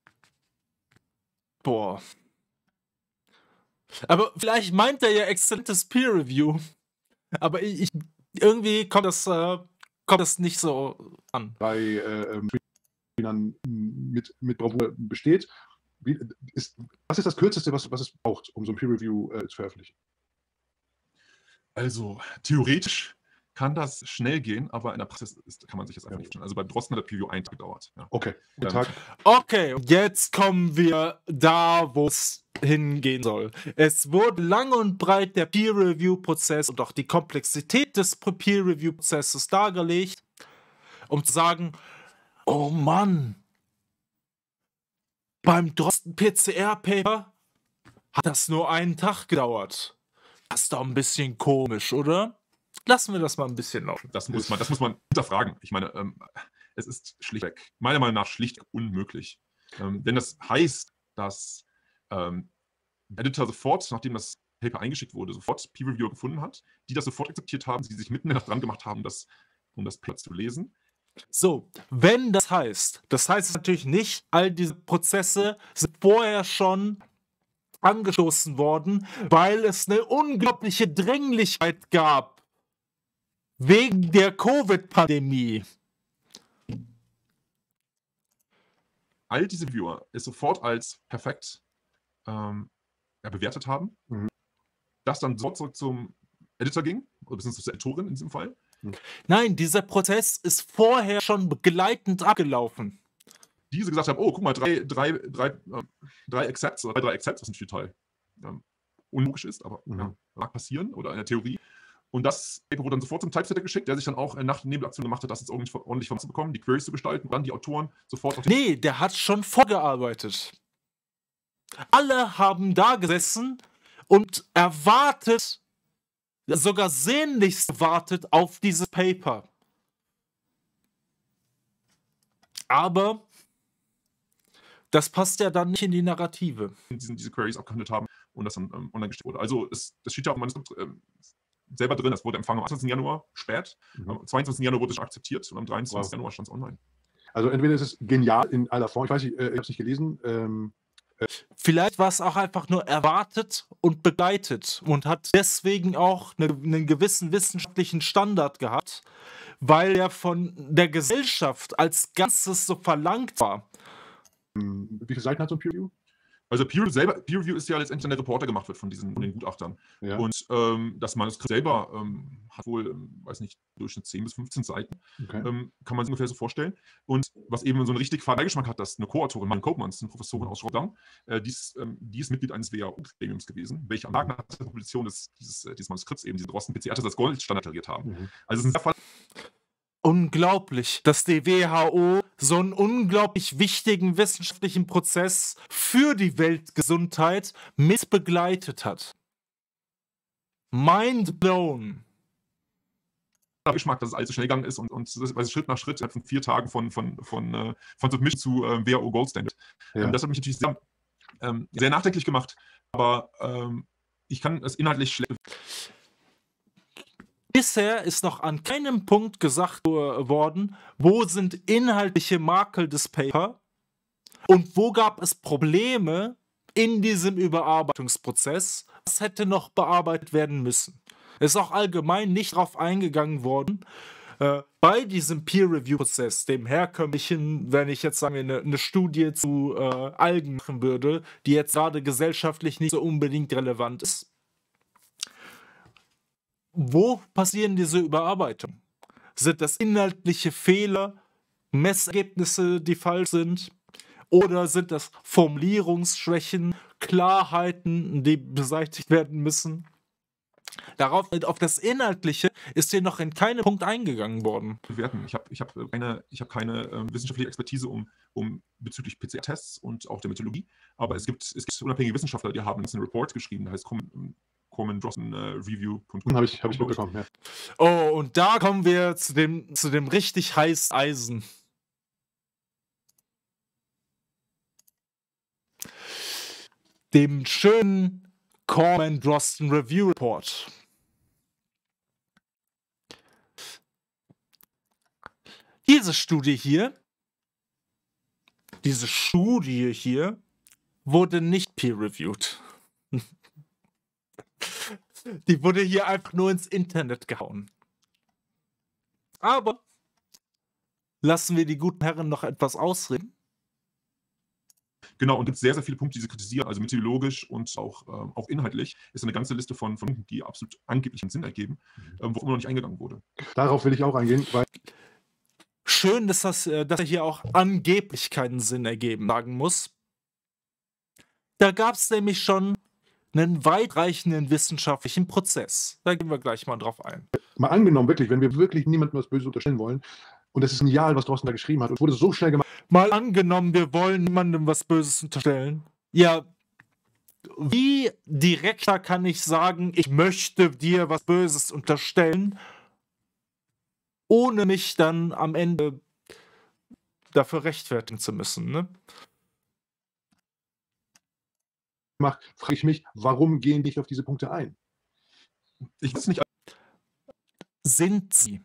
Boah. Aber vielleicht meint er ja exzellentes Peer Review. Aber irgendwie kommt das nicht so an.
Bei mit Bravour besteht. Was ist das Kürzeste, was es braucht, um so ein Peer-Review zu veröffentlichen?
Also, theoretisch kann das schnell gehen, aber in der Praxis kann man sich das einfach nicht vorstellen. Also bei Drosten hat der Preview 1 Tag gedauert. Ja.
Okay, Tag.
Okay, jetzt kommen wir da, wo es hingehen soll. Es wurde lang und breit der Peer-Review-Prozess und auch die Komplexität des Peer-Review-Prozesses dargelegt, um zu sagen, oh Mann, beim Drosten PCR-Paper hat das nur einen Tag gedauert. Das ist doch ein bisschen komisch, oder? Lassen wir das mal ein bisschen laufen.
Das muss man hinterfragen. Ich meine, es ist schlichtweg, meiner Meinung nach, schlicht unmöglich. Denn das heißt, dass Editor sofort, nachdem das Paper eingeschickt wurde, sofort Peer-Reviewer gefunden hat, die das sofort akzeptiert haben, die sich mitten in der Nacht dran gemacht haben, um das Paper zu lesen.
So, wenn das heißt natürlich nicht, all diese Prozesse sind vorher schon angestoßen worden, weil es eine unglaubliche Dringlichkeit gab. Wegen der Covid-Pandemie.
All diese Viewer es sofort als perfekt bewertet haben, das dann sofort zurück zum Editor ging, oder beziehungsweise zur Editorin in diesem Fall.
Nein, dieser Prozess ist vorher schon begleitend abgelaufen.
Diese gesagt haben, oh, guck mal, drei Accepts, was natürlich total unlogisch ist, aber mag passieren, oder in der Theorie. Und das Paper wurde dann sofort zum Typesetter geschickt, der sich dann auch nach der Nebelaktion gemacht hat, das jetzt ordentlich voranzubekommen, die Queries zu gestalten und dann die Autoren sofort...
Nee, der hat schon vorgearbeitet. Alle haben da gesessen und erwartet, sogar sehnlichst wartet auf dieses Paper. Aber das passt ja dann nicht in die Narrative.
Diese Queries abgehandelt haben und das dann online gestellt wurde. Also das steht ja auch im Manuskript selber drin, das wurde empfangen am 28. Januar, spät. Am 22. Januar wurde es akzeptiert und am 23. Januar stand es online.
Also entweder ist es genial in aller Form, ich weiß nicht, ich habe es nicht gelesen.
Vielleicht war es auch einfach nur erwartet und begleitet und hat deswegen auch einen gewissen wissenschaftlichen Standard gehabt, weil er von der Gesellschaft als Ganzes so verlangt war.
Wie viele Seiten hat so ein Peer Review?
Also Peer Review ist ja letztendlich dann der Reporter gemacht wird von den Gutachtern. Ja. Und das Manuskript selber hat wohl, weiß nicht, Durchschnitt 10 bis 15 Seiten. Okay. Kann man sich ungefähr so vorstellen. Und was eben so einen richtig faden Beigeschmack hat, dass eine Co-Autorin, Marion Koopmans, eine Professorin aus Rotterdam, die ist Mitglied eines WHO-Gremiums gewesen, welche am Tag nach der Publikation dieses Manuskripts eben diese Drosten PCR-Tests als Goldstandard deklariert haben. Also es ist ein sehr
unglaublich, dass die WHO so einen unglaublich wichtigen wissenschaftlichen Prozess für die Weltgesundheit mit begleitet hat. Mind blown.
Geschmack, dass es alles so schnell gegangen ist und das Schritt nach Schritt von 4 Tagen von Submission zu WHO Gold Standard. Ja. Das hat mich natürlich sehr nachdenklich gemacht, aber ich kann es inhaltlich schlecht.
Bisher ist noch an keinem Punkt gesagt worden, wo sind inhaltliche Makel des Paper und wo gab es Probleme in diesem Überarbeitungsprozess, was hätte noch bearbeitet werden müssen. Es ist auch allgemein nicht darauf eingegangen worden, bei diesem Peer-Review-Prozess, dem herkömmlichen, wenn ich jetzt sagen wir eine Studie zu Algen machen würde, die jetzt gerade gesellschaftlich nicht so unbedingt relevant ist. Wo passieren diese Überarbeitungen? Sind das inhaltliche Fehler, Messergebnisse, die falsch sind? Oder sind das Formulierungsschwächen, Klarheiten, die beseitigt werden müssen? Auf das Inhaltliche ist hier noch in keinem Punkt eingegangen worden.
Ich habe keine wissenschaftliche Expertise bezüglich PCR-Tests und auch der Methodologie, aber es gibt unabhängige Wissenschaftler, die haben einen Report geschrieben, der heißt Review.com.
Habe ich mitbekommen, ja.
Oh, und da kommen wir zu dem richtig heißen Eisen. Dem schönen Corman-Drosten Review Report. Diese Studie hier wurde nicht peer-reviewed. Die wurde hier einfach nur ins Internet gehauen. Aber lassen wir die guten Herren noch etwas ausreden.
Genau, und es gibt sehr, sehr viele Punkte, die sie kritisieren, also methodologisch und auch inhaltlich. Ist eine ganze Liste von Punkten, die absolut angeblich einen Sinn ergeben, wo immer noch nicht eingegangen wurde.
Darauf will ich auch eingehen, weil.
Schön, dass er hier auch angeblich keinen Sinn ergeben sagen muss. Da gab es nämlich schon einen weitreichenden wissenschaftlichen Prozess. Da gehen wir gleich mal drauf ein.
Mal angenommen, wirklich, wenn wir wirklich niemandem was Böses unterstellen wollen, und das ist genial, was Drosten da geschrieben hat, und wurde so schnell gemacht.
Mal angenommen, wir wollen niemandem was Böses unterstellen. Ja, wie direkter kann ich sagen, ich möchte dir was Böses unterstellen, ohne mich dann am Ende dafür rechtfertigen zu müssen, ne?
Frage ich mich, warum gehen die nicht auf diese Punkte ein?
Ich weiß nicht,
Sind sie.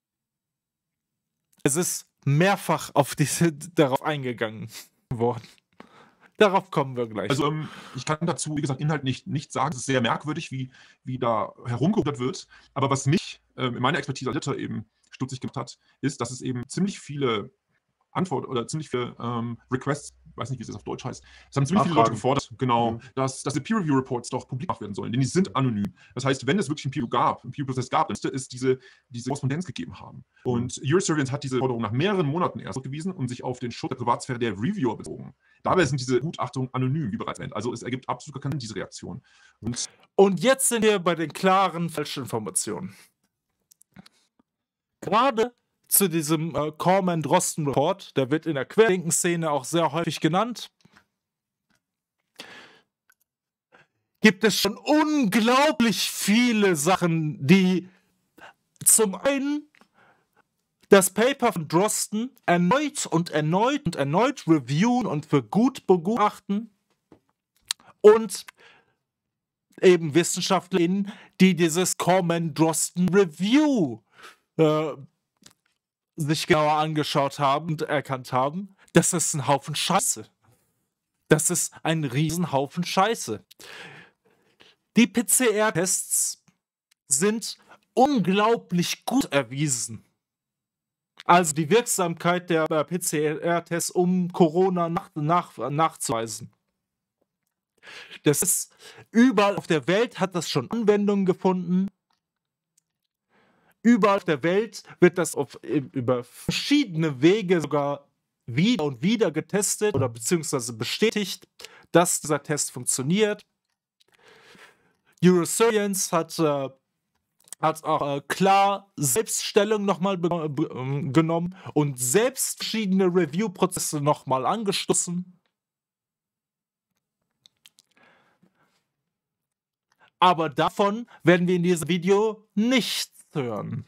Es ist mehrfach darauf eingegangen worden. Darauf kommen wir gleich.
also ich kann dazu, wie gesagt, Inhalt nicht sagen. Es ist sehr merkwürdig, wie da herumgerudert wird. Aber was mich in meiner Expertise als Editor eben stutzig gemacht hat, ist, dass es eben ziemlich viele Antworten oder ziemlich viele Requests, ich weiß nicht, wie es jetzt auf Deutsch heißt, es haben ziemlich viele Leute
Nachfragen.
gefordert, genau,
Mhm.
dass die Peer-Review-Reports doch publik gemacht werden sollen, denn die sind anonym. Das heißt, wenn es wirklich einen Peer-Review-Prozess gab, dann müsste es diese Korrespondenz gegeben haben. Und Eurosurveillance hat diese Forderung nach mehreren Monaten erst zurückgewiesen und sich auf den Schutz der Privatsphäre der Reviewer bezogen. Dabei sind diese Gutachtungen anonym, wie bereits erwähnt. Also es ergibt absolut keinen Sinn, diese Reaktion.
Und jetzt sind wir bei den klaren Falschinformationen. Gerade zu diesem Corman-Drosten-Report, der wird in der querlinken Szene auch sehr häufig genannt, gibt es schon unglaublich viele Sachen, die zum einen das Paper von Drosten erneut und erneut und erneut reviewen und für gut begutachten und eben WissenschaftlerInnen, die dieses Corman-Drosten-Review sich genauer angeschaut haben und erkannt haben, das ist ein Haufen Scheiße. Das ist ein Riesenhaufen Scheiße. Die PCR-Tests sind unglaublich gut erwiesen. Also die Wirksamkeit der PCR-Tests, um Corona nachzuweisen. Das ist überall auf der Welt, hat das schon Anwendung gefunden. Überall auf der Welt wird das über verschiedene Wege sogar wieder und wieder getestet oder beziehungsweise bestätigt, dass dieser Test funktioniert. Eurosurveillance hat auch klar Selbststellung nochmal genommen und selbst verschiedene Review-Prozesse nochmal angestoßen. Aber davon werden wir in diesem Video nichts hören.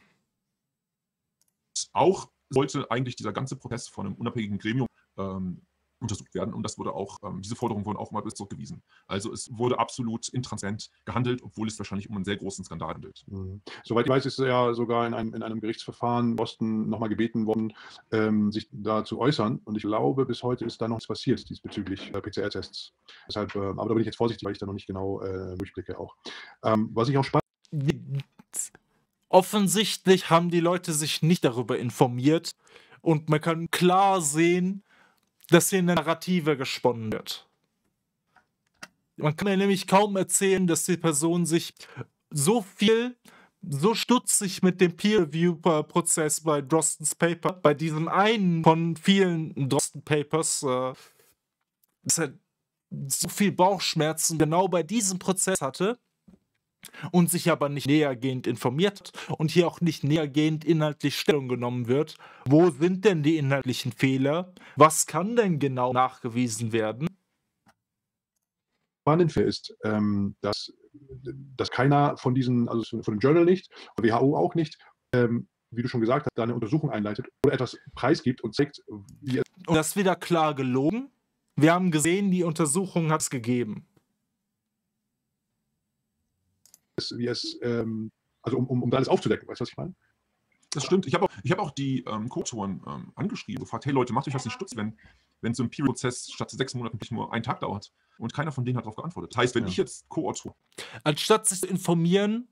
Auch sollte eigentlich dieser ganze Prozess von einem unabhängigen Gremium untersucht werden. Und das wurde auch, diese Forderungen wurden auch mal bis zurückgewiesen. Also es wurde absolut intransparent gehandelt, obwohl es wahrscheinlich um einen sehr großen Skandal handelt.
Mhm. Soweit ich weiß, ist ja sogar in einem Gerichtsverfahren Boston nochmal gebeten worden, sich da zu äußern. Und ich glaube, bis heute ist da noch nichts passiert diesbezüglich PCR-Tests. Deshalb, aber da bin ich jetzt vorsichtig, weil ich da noch nicht genau durchblicke auch. Was ich auch spannend
Offensichtlich haben die Leute sich nicht darüber informiert und man kann klar sehen, dass hier eine Narrative gesponnen wird. Man kann ja nämlich kaum erzählen, dass die Person sich so stutzig mit dem Peer-Review-Prozess bei Drostens Paper, bei diesem einen von vielen Drosten-Papers, dass er so viel Bauchschmerzen genau bei diesem Prozess hatte und sich aber nicht nähergehend informiert hat und hier auch nicht nähergehend inhaltlich Stellung genommen wird. Wo sind denn die inhaltlichen Fehler? Was kann denn genau nachgewiesen werden?
spannend ist, dass keiner von diesen, also von dem Journal nicht, von der WHO auch nicht, wie du schon gesagt hast, da eine Untersuchung einleitet oder etwas preisgibt und zeigt, wie es.
Und das ist wieder klar gelogen. Wir haben gesehen, die Untersuchung hat es gegeben.
Also um da alles aufzudecken, weißt du, was ich meine?
Das stimmt. Ich hab auch die Co-Autoren angeschrieben, gefragt, hey Leute, macht euch was den Stutz, wenn so ein Peer-Prozess statt 6 Monaten wirklich nur einen Tag dauert. Und keiner von denen hat darauf geantwortet. Das heißt, wenn ich jetzt Co-Autor...
Anstatt sich zu informieren,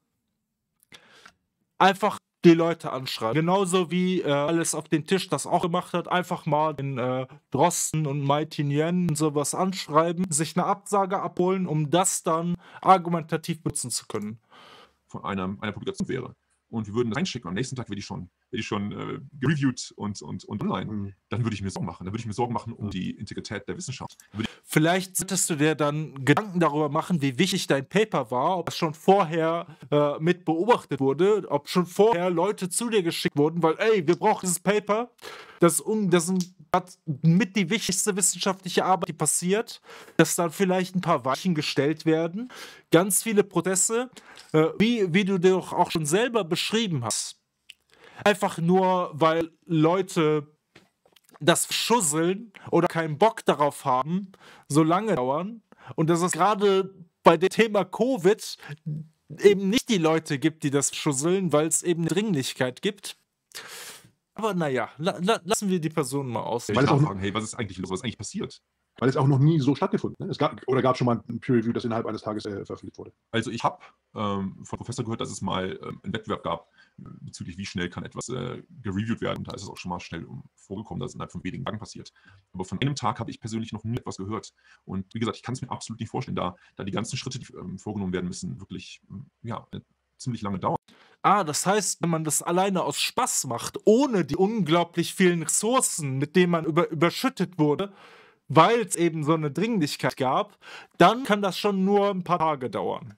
einfach die Leute anschreiben. Genauso wie alles auf den Tisch das auch gemacht hat. Einfach mal den Drosten und Mighty Nguyen und sowas anschreiben, sich eine Absage abholen, um das dann argumentativ benutzen zu können.
Von einer Publikation wäre. Und wir würden das einschicken. Am nächsten Tag werde ich schon gereviewt und online. Dann würde ich mir Sorgen machen. Dann würde ich mir Sorgen machen um die Integrität der Wissenschaft.
Vielleicht solltest du dir dann Gedanken darüber machen, wie wichtig dein Paper war, ob es schon vorher mit beobachtet wurde, ob schon vorher Leute zu dir geschickt wurden, weil, ey, wir brauchen dieses Paper, das ist ein mit die wichtigste wissenschaftliche Arbeit, die passiert, dass dann vielleicht ein paar Weichen gestellt werden. Ganz viele Prozesse, wie du dir doch auch schon selber beschrieben hast. Einfach nur, weil Leute das Schusseln oder keinen Bock darauf haben, so lange dauern. Und dass es gerade bei dem Thema Covid eben nicht die Leute gibt, die das schusseln, weil es eben eine Dringlichkeit gibt. Aber naja, lassen wir die Person mal aus.
Ich
Weil es auch
nachfragen, hey, was ist eigentlich los? Was ist eigentlich passiert?
Weil es auch noch nie so stattgefunden hat. Ne? Gab es schon mal ein Peer Review, das innerhalb eines Tages veröffentlicht wurde?
Also ich habe vom Professor gehört, dass es mal einen Wettbewerb gab bezüglich, wie schnell kann etwas gereviewt werden. Und da ist es auch schon mal schnell vorgekommen, dass es innerhalb von wenigen Tagen passiert. Aber von einem Tag habe ich persönlich noch nie etwas gehört. Und wie gesagt, ich kann es mir absolut nicht vorstellen, da die ganzen Schritte, die vorgenommen werden müssen, wirklich ziemlich lange dauern.
Das heißt, wenn man das alleine aus Spaß macht, ohne die unglaublich vielen Ressourcen, mit denen man überschüttet wurde, weil es eben so eine Dringlichkeit gab, dann kann das schon nur ein paar Tage dauern.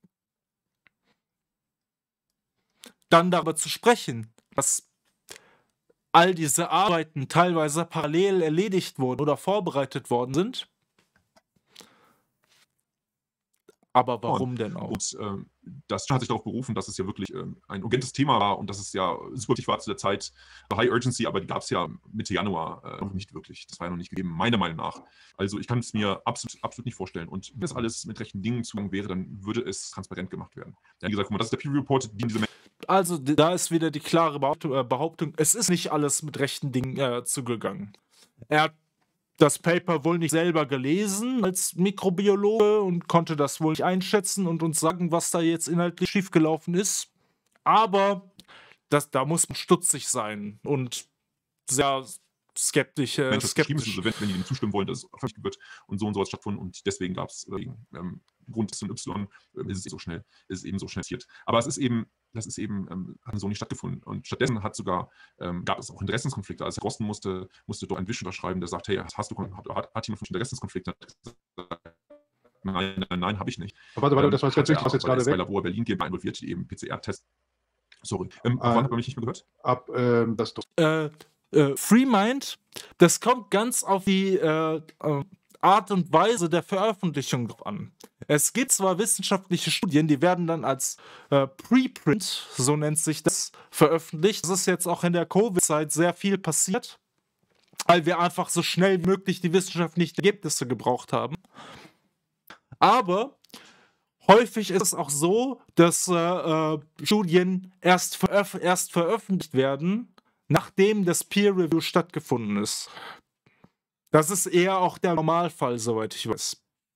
Dann darüber zu sprechen, dass all diese Arbeiten teilweise parallel erledigt wurden oder vorbereitet worden sind. Aber warum denn auch?
Und das hat sich darauf berufen, dass es ja wirklich ein urgentes Thema war und dass es ja super wichtig war zu der Zeit. High Urgency, aber die gab es ja Mitte Januar noch nicht wirklich. Das war ja noch nicht gegeben, meiner Meinung nach. Also ich kann es mir absolut nicht vorstellen. Und wenn das alles mit rechten Dingen zugegangen wäre, dann würde es transparent gemacht werden. Ja, wie gesagt, guck mal, das ist der Peer Report, den diese
Also da ist wieder die klare Behauptung, es ist nicht alles mit rechten Dingen zugegangen. Er hat das Paper wohl nicht selber gelesen als Mikrobiologe und konnte das wohl nicht einschätzen und uns sagen, was da jetzt inhaltlich schiefgelaufen ist. Aber da muss man stutzig sein und sehr skeptisch.
Menschen geschrieben, wenn die dem zustimmen wollen, dass es veröffentlicht wird und sowas stattgefunden und deswegen gab es Grund X und Y ist es eben so schnell passiert. Aber das ist eben hat so nicht stattgefunden. Und stattdessen gab es auch Interessenskonflikte. Als Herr Rosten musste dort einen Wisch unterschreiben, der sagt, hey, hat jemand von Interessenskonflikten? Nein, habe ich nicht.
Warte, das war jetzt ganz wichtig, was jetzt gerade
weg. Bei Labor Berlin GmbH involviert, die eben PCR-Tests. Sorry. Wann hat man mich nicht mehr gehört?
FreeMind, das kommt ganz auf die Art und Weise der Veröffentlichung drauf an. Es gibt zwar wissenschaftliche Studien, die werden dann als Preprint, so nennt sich das, veröffentlicht. Das ist jetzt auch in der Covid-Zeit sehr viel passiert, weil wir einfach so schnell wie möglich die wissenschaftlichen Ergebnisse gebraucht haben. Aber häufig ist es auch so, dass Studien erst veröffentlicht werden, nachdem das Peer Review stattgefunden ist. Das ist eher auch der Normalfall, soweit ich weiß.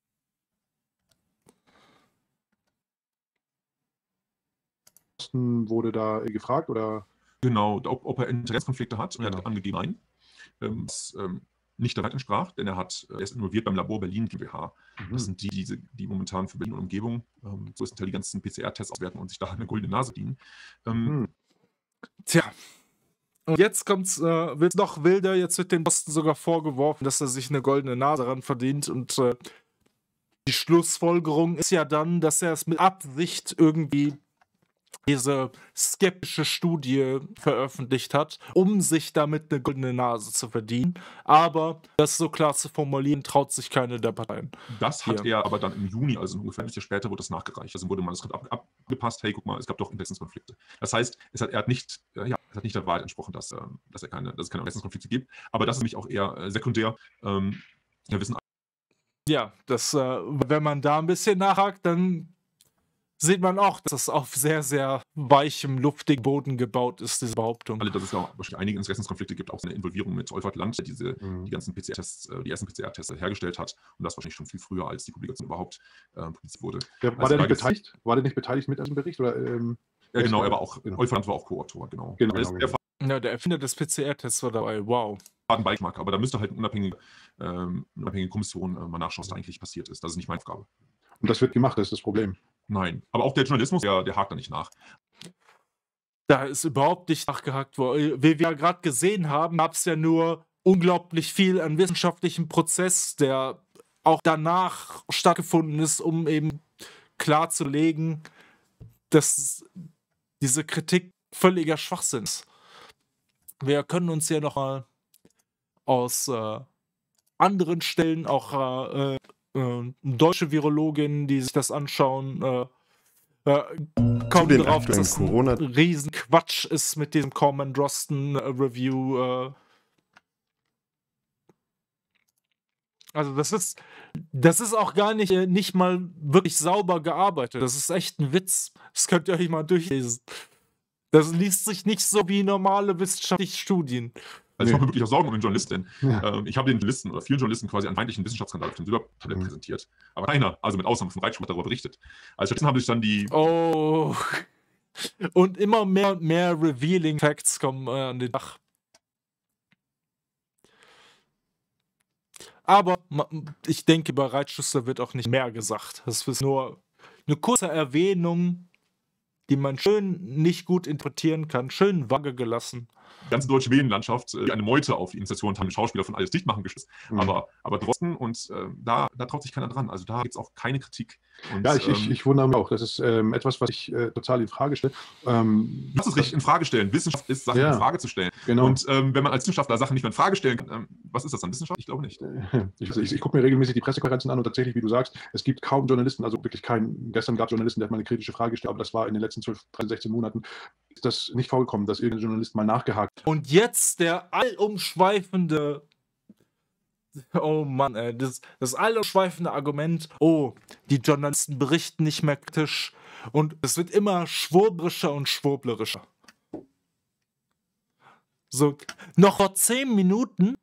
Wurde da gefragt oder?
Genau, ob er Interessenskonflikte hat. Und er hat angegeben, nein. Was nicht der Wahrheit entsprach, denn er ist involviert beim Labor Berlin GmbH. Das sind die momentan für Berlin und Umgebung größtenteils die ganzen PCR-Tests auswerten und sich da eine goldene Nase dienen.
Tja. Und jetzt wird es noch wilder, jetzt wird dem Boston sogar vorgeworfen, dass er sich eine goldene Nase ran verdient und die Schlussfolgerung ist ja dann, dass er es mit Absicht irgendwie diese skeptische Studie veröffentlicht hat, um sich damit eine goldene Nase zu verdienen. Aber das so klar zu formulieren, traut sich keine der Parteien.
Das hat er aber dann im Juni, also ungefähr ein bisschen später, wurde das nachgereicht. Also wurde mal das abgepasst, hey, guck mal, es gab doch Interessenskonflikte. Das heißt, er hat nicht der Wahrheit entsprochen, dass es keine Interessenskonflikte gibt. Aber das ist nämlich auch eher sekundär. Wir wissen.
Ja, wenn man da ein bisschen nachhakt, dann sieht man auch, dass das auf sehr, sehr weichem, luftigen Boden gebaut ist, diese Behauptung.
Dass es ja wahrscheinlich einige Interessenskonflikte gibt, auch eine Involvierung mit Olfert Land, der die ganzen PCR-Tests, die ersten PCR-Tests hergestellt hat. Und das wahrscheinlich schon viel früher, als die Publikation überhaupt publiziert wurde.
War der nicht beteiligt? War der nicht beteiligt mit diesem Bericht? Oder,
ja, genau, er war auch, Olfert Land war auch Co-Autor, genau.
Ja, der Erfinder des PCR-Tests war dabei, wow.
Beigeschmack, aber da müsste halt eine unabhängige Kommission mal nachschauen, was da eigentlich passiert ist. Das ist nicht meine Aufgabe.
Und das wird gemacht, das ist das Problem.
Nein, aber auch der Journalismus, der hakt da nicht nach.
Da ist überhaupt nicht nachgehakt worden. Wie wir ja gerade gesehen haben, gab es ja nur unglaublich viel an wissenschaftlichem Prozess, der auch danach stattgefunden ist, um eben klarzulegen, dass diese Kritik völliger Schwachsinn ist. Wir können uns ja noch mal aus anderen Stellen, auch deutsche Virologinnen, die sich das anschauen, kommen
den
drauf, dass
aktuellen
es ein
Corona-
Riesenquatsch ist mit diesem Coleman Drosten Review. Also das ist auch gar nicht mal wirklich sauber gearbeitet. Das ist echt ein Witz. Das könnt ihr euch mal durchlesen. Das liest sich nicht so wie normale wissenschaftliche Studien.
Also ich mache mir wirklich auch Sorgen um den Journalisten.
Ja.
Ich habe den Journalisten oder vielen Journalisten quasi einen feindlichen Wissenschaftsskandal auf dem Silbertablett präsentiert. Aber keiner, also mit Ausnahme von Reitschwert, darüber berichtet. Also stattdessen haben sich dann die...
Oh. Und immer mehr Revealing Facts kommen an den Tag. Aber ich denke, bei Reitschüssler wird auch nicht mehr gesagt. Das ist nur eine kurze Erwähnung, die man schön nicht gut interpretieren kann, schön vage gelassen.
Die ganze deutsche Medienlandschaft eine Meute auf die Initiation haben Schauspieler von alles dicht machen geschissen. Aber Drosten und da traut sich keiner dran. Also da gibt es auch keine Kritik. Und,
Ja, ich wundere mich auch. Das ist etwas, was ich total in Frage stelle.
Das ist richtig, in Frage stellen. Wissenschaft ist, Sachen in Frage zu stellen.
Genau.
Und wenn man als Wissenschaftler Sachen nicht mehr in Frage stellen kann, was ist das dann? Wissenschaft? Ich glaube nicht.
Ich gucke mir regelmäßig die Pressekonferenzen an und tatsächlich, wie du sagst, es gibt kaum Journalisten, also wirklich keinen. Gestern gab es Journalisten, der hat mal eine kritische Frage gestellt, aber das war in den letzten 12, 13, 16 Monaten, ist das nicht vorgekommen, dass irgendein Journalist mal nachgehakt.
Und jetzt der allumschweifende, oh Mann, ey, das allumschweifende Argument, oh, die Journalisten berichten nicht mehr kritisch und es wird immer schwurblischer und schwurblerischer. So, noch vor 10 Minuten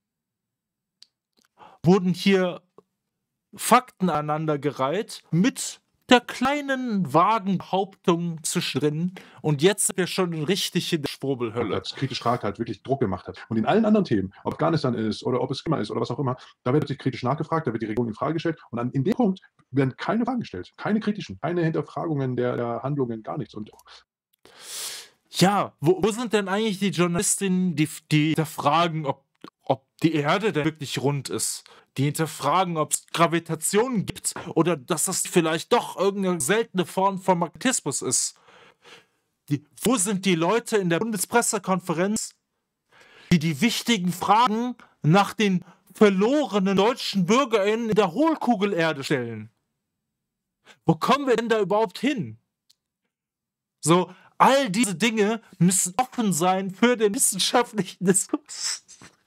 wurden hier Fakten aneinandergereiht mit der kleinen, vagen Behauptung zwischendrin und jetzt sind wir schon richtig in der Schwurbelhölle.
Als kritisch fragt, halt wirklich Druck gemacht hat. Und in allen anderen Themen, ob Afghanistan ist oder ob es immer ist oder was auch immer, da wird sich kritisch nachgefragt, da wird die Regierung in Frage gestellt und in dem Punkt werden keine Fragen gestellt, keine kritischen, keine Hinterfragungen der Handlungen, gar nichts. Und
ja, wo sind denn eigentlich die Journalistinnen, die hinterfragen, ob die Erde denn wirklich rund ist? Die hinterfragen, ob es Gravitation gibt oder dass das vielleicht doch irgendeine seltene Form von Magnetismus ist. Wo sind die Leute in der Bundespressekonferenz, die die wichtigen Fragen nach den verlorenen deutschen BürgerInnen in der Hohlkugelerde stellen? Wo kommen wir denn da überhaupt hin? So, all diese Dinge müssen offen sein für den wissenschaftlichen Diskurs.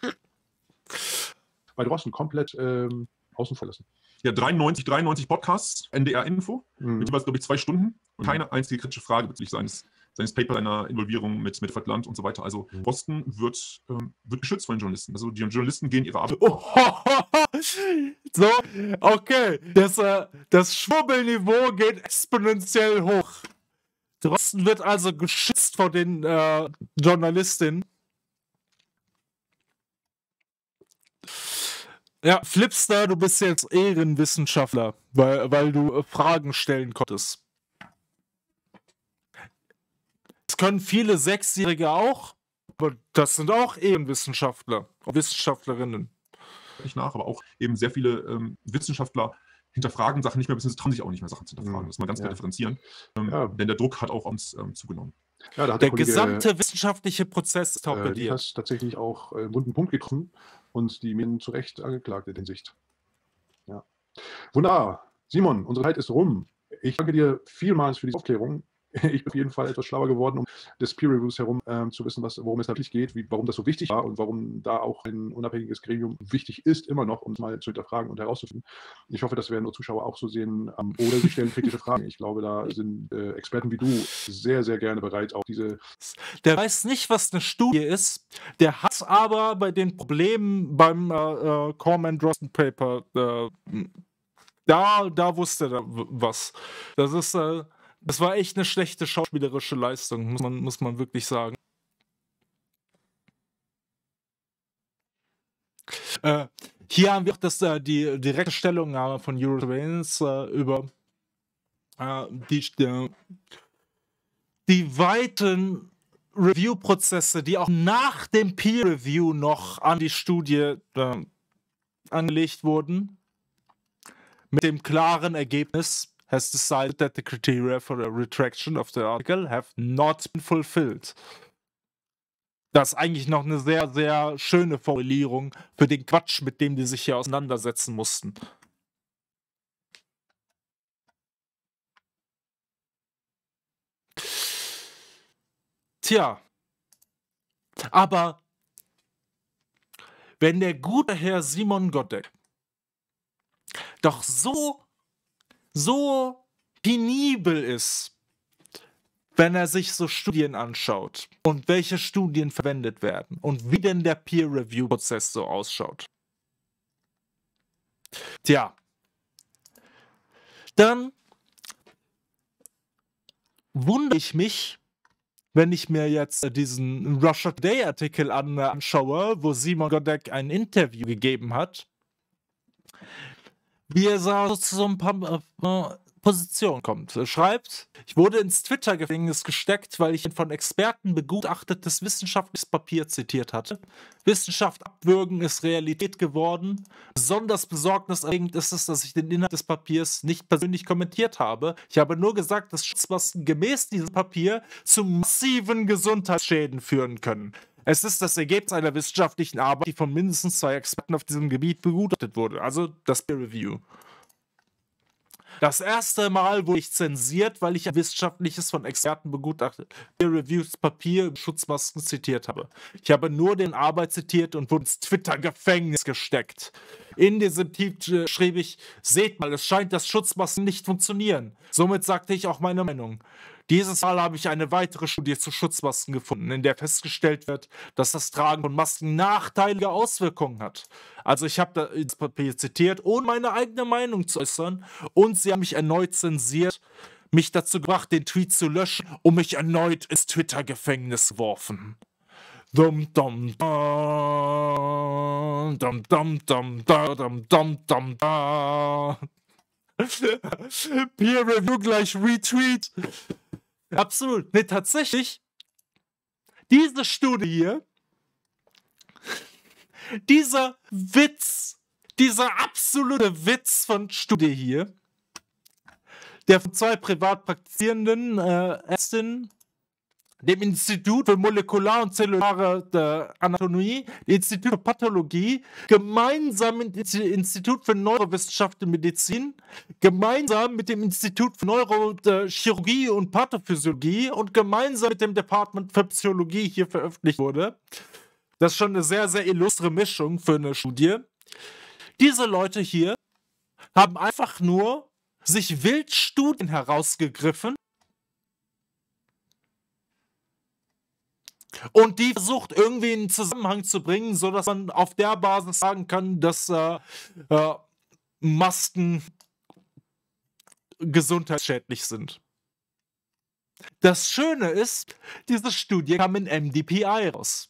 bei Drosten komplett außen vor lassen.
Ja, 93 Podcasts, NDR-Info, mit jeweils, glaube ich, 2 Stunden und keine einzige kritische Frage bezüglich seines Papers, seiner Involvierung mit Land und so weiter. Also Drosten wird geschützt von den Journalisten. Also die Journalisten gehen ihre Arbeit.
So, okay. Das Schwurbelniveau geht exponentiell hoch. Drosten wird also geschützt vor den Journalistinnen. Ja, Flipster, du bist jetzt Ehrenwissenschaftler, weil du Fragen stellen konntest. Das können viele 6-Jährige auch, aber das sind auch Ehrenwissenschaftler und Wissenschaftlerinnen.
Nicht nach, aber auch eben sehr viele Wissenschaftler hinterfragen Sachen nicht mehr, beziehungsweise trauen sich auch nicht mehr Sachen zu hinterfragen. Das muss man ganz klar differenzieren. Denn der Druck hat auch uns zugenommen.
Ja, da hat
der gesamte wissenschaftliche Prozess ist torpediert.
Du hast tatsächlich auch einen wunden Punkt getroffen und die Medien zu Recht angeklagt in der Hinsicht. Ja. Wunderbar. Simon, unsere Zeit ist rum. Ich danke dir vielmals für die Aufklärung. Ich bin auf jeden Fall etwas schlauer geworden, um des Peer Reviews herum zu wissen, worum es wirklich geht, warum das so wichtig war und warum da auch ein unabhängiges Gremium wichtig ist, immer noch, um es mal zu hinterfragen und herauszufinden. Ich hoffe, das werden unsere Zuschauer auch so sehen oder sie stellen kritische Fragen. Ich glaube, da sind Experten wie du sehr, sehr gerne bereit, auch diese...
Der weiß nicht, was eine Studie ist, der hat aber bei den Problemen beim Coleman-Drosten Paper, da wusste er was. Das war echt eine schlechte schauspielerische Leistung, muss man wirklich sagen. Hier haben wir auch die direkte Stellungnahme von Eurotrains über die weiten Review-Prozesse, die auch nach dem Peer-Review noch an die Studie angelegt wurden, mit dem klaren Ergebnis, has decided that the criteria for a retraction of the article have not been fulfilled. Das ist eigentlich noch eine sehr, sehr schöne Formulierung für den Quatsch, mit dem die sich hier auseinandersetzen mussten. Tja, aber wenn der gute Herr Simon Godek doch so penibel ist, wenn er sich so Studien anschaut und welche Studien verwendet werden und wie denn der Peer-Review-Prozess so ausschaut. Tja, dann wundere ich mich, wenn ich mir jetzt diesen Russia Today-Artikel anschaue, wo Simon Godek ein Interview gegeben hat, wie er so zu so ein paar Positionen kommt. Er schreibt, ich wurde ins Twitter-Gefängnis gesteckt, weil ich ein von Experten begutachtetes wissenschaftliches Papier zitiert hatte. Wissenschaft abwürgen ist Realität geworden. Besonders besorgniserregend ist es, dass ich den Inhalt des Papiers nicht persönlich kommentiert habe. Ich habe nur gesagt, dass Schutzmasken gemäß diesem Papier zu massiven Gesundheitsschäden führen können. Es ist das Ergebnis einer wissenschaftlichen Arbeit, die von mindestens 2 Experten auf diesem Gebiet begutachtet wurde. Also das Peer Review. Das erste Mal wurde ich zensiert, weil ich ein wissenschaftliches von Experten begutachtet Peer-Reviewed Papier über Schutzmasken zitiert habe. Ich habe nur den Arbeit zitiert und wurde ins Twitter-Gefängnis gesteckt. In diesem Tweet schrieb ich, seht mal, es scheint, dass Schutzmasken nicht funktionieren. Somit sagte ich auch meine Meinung. Dieses Mal habe ich eine weitere Studie zu Schutzmasken gefunden, in der festgestellt wird, dass das Tragen von Masken nachteilige Auswirkungen hat. Also ich habe das Papier zitiert, ohne meine eigene Meinung zu äußern, und sie haben mich erneut zensiert, mich dazu gebracht, den Tweet zu löschen und mich erneut ins Twitter-Gefängnis geworfen. Dum dum da, dum dum dum da, dum dum dum da. Peer Review gleich Retweet. Absolut. Ne, tatsächlich, diese Studie hier, dieser Witz, dieser absolute Witz von Studie hier, der von 2 privat praktizierenden Ärztinnen, dem Institut für Molekular- und Zellulare Anatomie, dem Institut für Pathologie, gemeinsam mit dem Institut für Neurowissenschaft und Medizin, gemeinsam mit dem Institut für Neurochirurgie und Pathophysiologie und gemeinsam mit dem Department für Psychologie hier veröffentlicht wurde. Das ist schon eine sehr, sehr illustre Mischung für eine Studie. Diese Leute hier haben einfach nur sich wild Studien herausgegriffen und die versucht irgendwie in Zusammenhang zu bringen, sodass man auf der Basis sagen kann, dass Masken gesundheitsschädlich sind. Das Schöne ist, diese Studie kam in MDPI raus.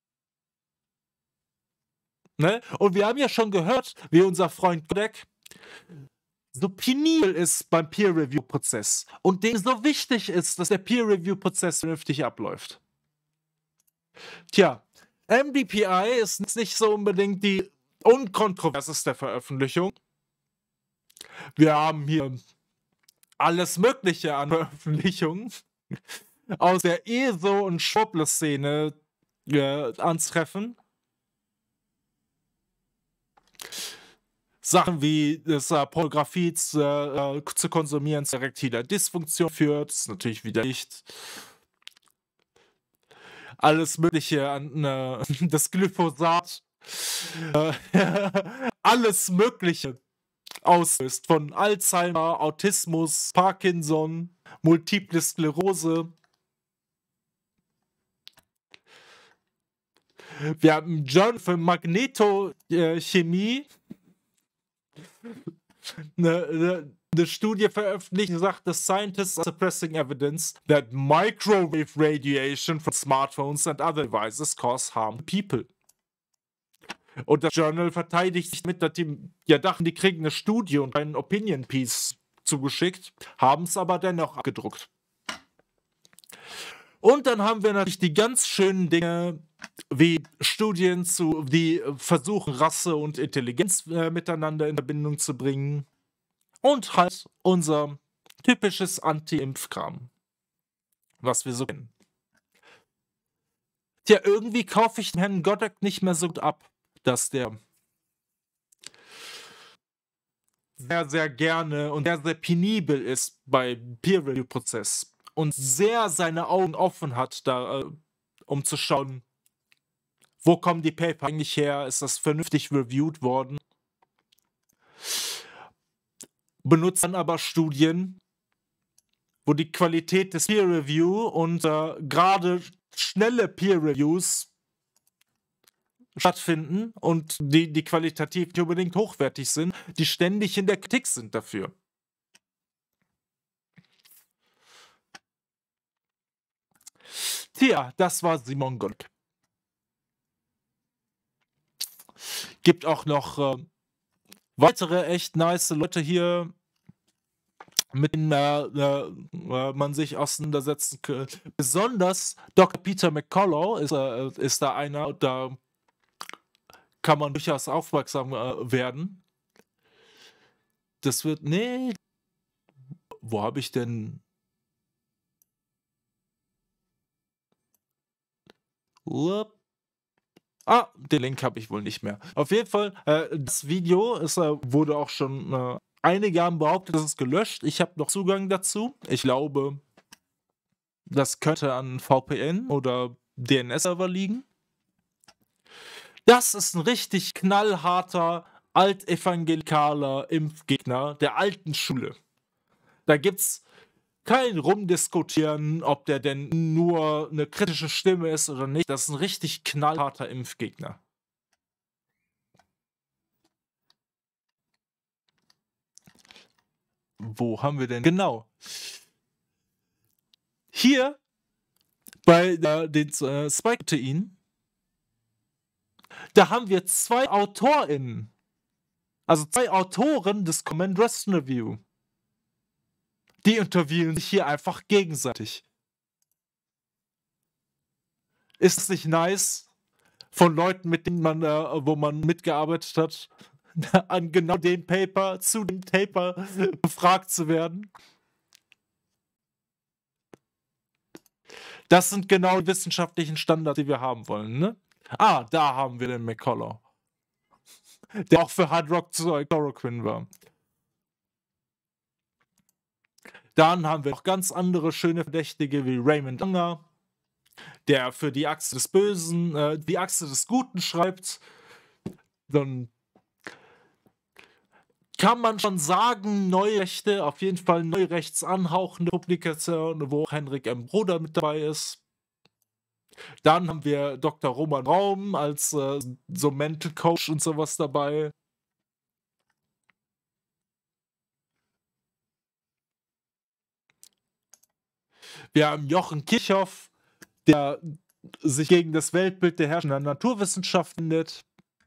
Ne? Und wir haben ja schon gehört, wie unser Freund Godek so penibel ist beim Peer-Review-Prozess und dem so wichtig ist, dass der Peer-Review-Prozess vernünftig abläuft. Tja, MDPI ist nicht so unbedingt die unkontroverseste Veröffentlichung. Wir haben hier alles Mögliche an Veröffentlichungen aus der ESO- und Schwurbler-Szene antreffen. Sachen wie, dass Pornografie zu konsumieren zu erektiler Dysfunktion führt, ist natürlich wieder nicht. Alles Mögliche an das Glyphosat, alles Mögliche auslöst, von Alzheimer, Autismus, Parkinson, Multiple Sklerose. Wir haben ein Journal für Magnetochemie, eine Studie veröffentlicht, die sagt, the scientists are suppressing evidence that microwave radiation from smartphones and other devices cause harm to people. Und das Journal verteidigt sich mit, dass die dachten, die kriegen eine Studie und einen Opinion Piece zugeschickt, haben es aber dennoch abgedruckt. Und dann haben wir natürlich die ganz schönen Dinge wie Studien die versuchen, Rasse und Intelligenz miteinander in Verbindung zu bringen. Und halt unser typisches Anti-Impf-Kram, was wir so kennen. Tja, irgendwie kaufe ich Herrn Goddard nicht mehr so gut ab, dass der sehr, sehr gerne und sehr, sehr penibel ist bei Peer-Review-Prozess und sehr seine Augen offen hat, da, um zu schauen, wo kommen die Paper eigentlich her, ist das vernünftig reviewed worden. Benutzt dann aber Studien, wo die Qualität des Peer-Review und gerade schnelle Peer-Reviews stattfinden und die qualitativ nicht unbedingt hochwertig sind, die ständig in der Kritik sind dafür. Tja, das war Simon Gold. Gibt auch noch weitere echt nice Leute hier, mit denen man sich auseinandersetzen kann. Besonders Dr. Peter McCullough ist da einer, da kann man durchaus aufmerksam werden. Das wird, nee, wo habe ich denn? Den Link habe ich wohl nicht mehr. Auf jeden Fall, das Video wurde auch schon einige haben behauptet, das ist gelöscht. Ich habe noch Zugang dazu. Ich glaube, das könnte an VPN oder DNS-Server liegen. Das ist ein richtig knallharter, altevangelikaler Impfgegner der alten Schule. Da gibt's kein Rumdiskutieren, ob der denn nur eine kritische Stimme ist oder nicht. Das ist ein richtig knallharter Impfgegner. Wo haben wir denn? Genau. Hier bei den Spike-Proteinen, da haben wir zwei AutorInnen. Also zwei Autoren des Command Rest Review. Die interviewen sich hier einfach gegenseitig. Ist es nicht nice, von Leuten, mit denen man, wo man mitgearbeitet hat, an genau dem Paper, zu dem Paper befragt zu werden? Das sind genau die wissenschaftlichen Standards, die wir haben wollen, ne? Ah, da haben wir den McCullough. Der auch für Hydroxychloroquine war. Dann haben wir noch ganz andere schöne Verdächtige wie Raymond Unger, der für die Achse des Bösen, die Achse des Guten schreibt. Dann kann man schon sagen, Neurechte, auf jeden Fall neurechtsanhauchende Publikation, wo auch Henrik M. Broder mit dabei ist. Dann haben wir Dr. Roman Raum als so Mental Coach und sowas dabei. Wir haben Jochen Kirchhoff, der sich gegen das Weltbild der herrschenden Naturwissenschaft wendet.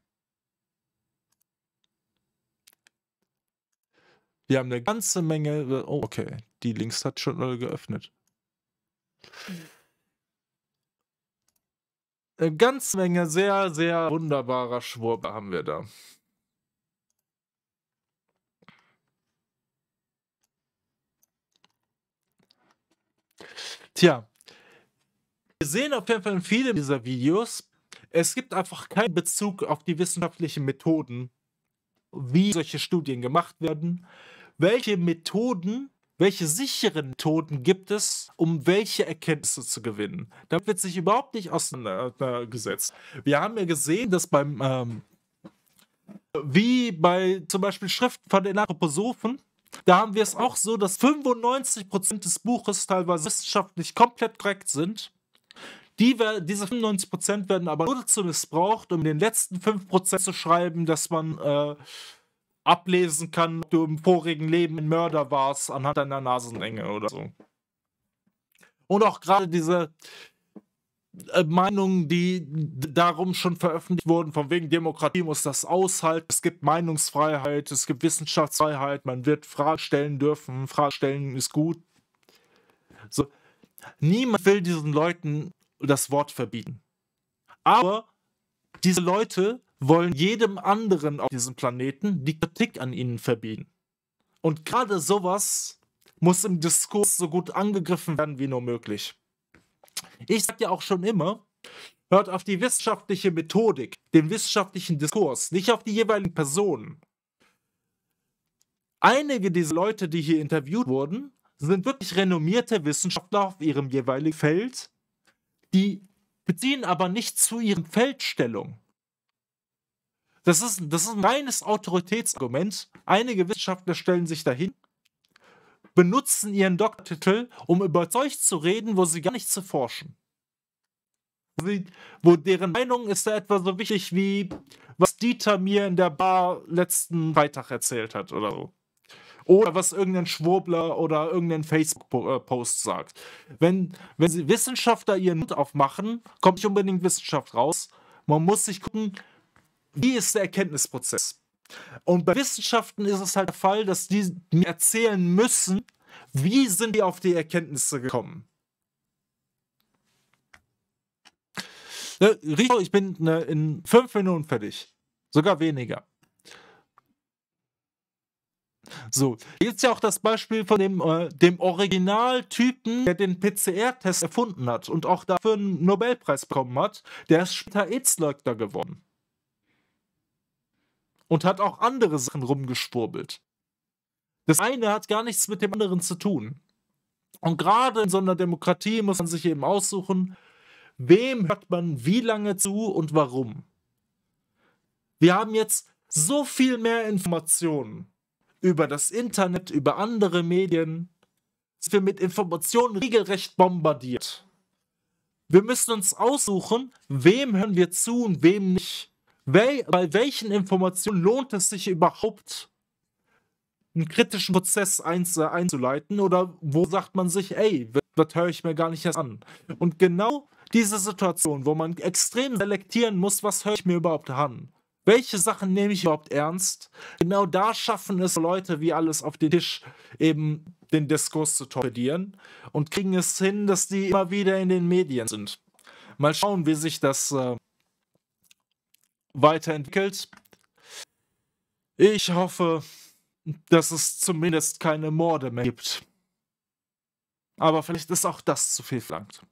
Wir haben eine ganze Menge. Oh, okay. Die Links hat schon geöffnet. Eine ganze Menge sehr, sehr wunderbarer Schwurbler haben wir da. Tja, wir sehen auf jeden Fall in vielen dieser Videos, es gibt einfach keinen Bezug auf die wissenschaftlichen Methoden, wie solche Studien gemacht werden, welche sicheren Methoden gibt es, um welche Erkenntnisse zu gewinnen. Damit wird sich überhaupt nicht auseinandergesetzt. Wir haben ja gesehen, dass wie bei zum Beispiel Schriften von den Anthroposophen, da haben wir es auch so, dass 95% des Buches teilweise wissenschaftlich komplett korrekt sind. Diese 95% werden aber nur dazu missbraucht, um in den letzten 5% zu schreiben, dass man ablesen kann, ob du im vorigen Leben ein Mörder warst, anhand deiner Nasenlänge oder so. Und auch gerade diese Meinungen, die darum schon veröffentlicht wurden, von wegen Demokratie muss das aushalten, es gibt Meinungsfreiheit, es gibt Wissenschaftsfreiheit, man wird Fragen stellen dürfen, Fragen stellen ist gut. So. Niemand will diesen Leuten das Wort verbieten. Aber diese Leute wollen jedem anderen auf diesem Planeten die Kritik an ihnen verbieten. Und gerade sowas muss im Diskurs so gut angegriffen werden wie nur möglich. Ich sag ja auch schon immer, Hört auf die wissenschaftliche Methodik, den wissenschaftlichen Diskurs, nicht auf die jeweiligen Personen. Einige dieser Leute, die hier interviewt wurden, sind wirklich renommierte Wissenschaftler auf ihrem jeweiligen Feld, die beziehen aber nicht zu ihrem Feld Stellung. Das ist ein reines Autoritätsargument. Einige Wissenschaftler stellen sich dahin, benutzen ihren Doktortitel, um überzeugt zu reden, wo sie gar nicht zu forschen. Wo deren Meinung ist da etwa so wichtig wie, was Dieter mir in der Bar letzten Freitag erzählt hat oder so. Oder was irgendein Schwurbler oder irgendein Facebook-Post sagt. Wenn sie Wissenschaftler ihren Mund aufmachen, kommt nicht unbedingt Wissenschaft raus. Man muss sich gucken, wie ist der Erkenntnisprozess. Und bei Wissenschaften ist es halt der Fall, dass die mir erzählen müssen, wie sind die auf die Erkenntnisse gekommen. Rico, ich bin in 5 Minuten fertig. Sogar weniger. So, jetzt ja auch das Beispiel von dem Originaltypen, der den PCR-Test erfunden hat und auch dafür einen Nobelpreis bekommen hat. Der ist später AIDS-Leugner geworden. Und hat auch andere Sachen rumgeschwurbelt. Das eine hat gar nichts mit dem anderen zu tun. Und gerade in so einer Demokratie muss man sich eben aussuchen, wem hört man wie lange zu und warum. Wir haben jetzt so viel mehr Informationen über das Internet, über andere Medien, sind wir mit Informationen regelrecht bombardiert. Wir müssen uns aussuchen, wem hören wir zu und wem nicht. Bei welchen Informationen lohnt es sich überhaupt, einen kritischen Prozess einzuleiten, oder wo sagt man sich, ey, das höre ich mir gar nicht erst an. Und genau diese Situation, wo man extrem selektieren muss, was höre ich mir überhaupt an. Welche Sachen nehme ich überhaupt ernst? Genau da schaffen es Leute wie alles auf den Tisch, eben den Diskurs zu torpedieren und kriegen es hin, dass die immer wieder in den Medien sind. Mal schauen, wie sich das weiterentwickelt. Ich hoffe, dass es zumindest keine Morde mehr gibt. Aber vielleicht ist auch das zu viel verlangt.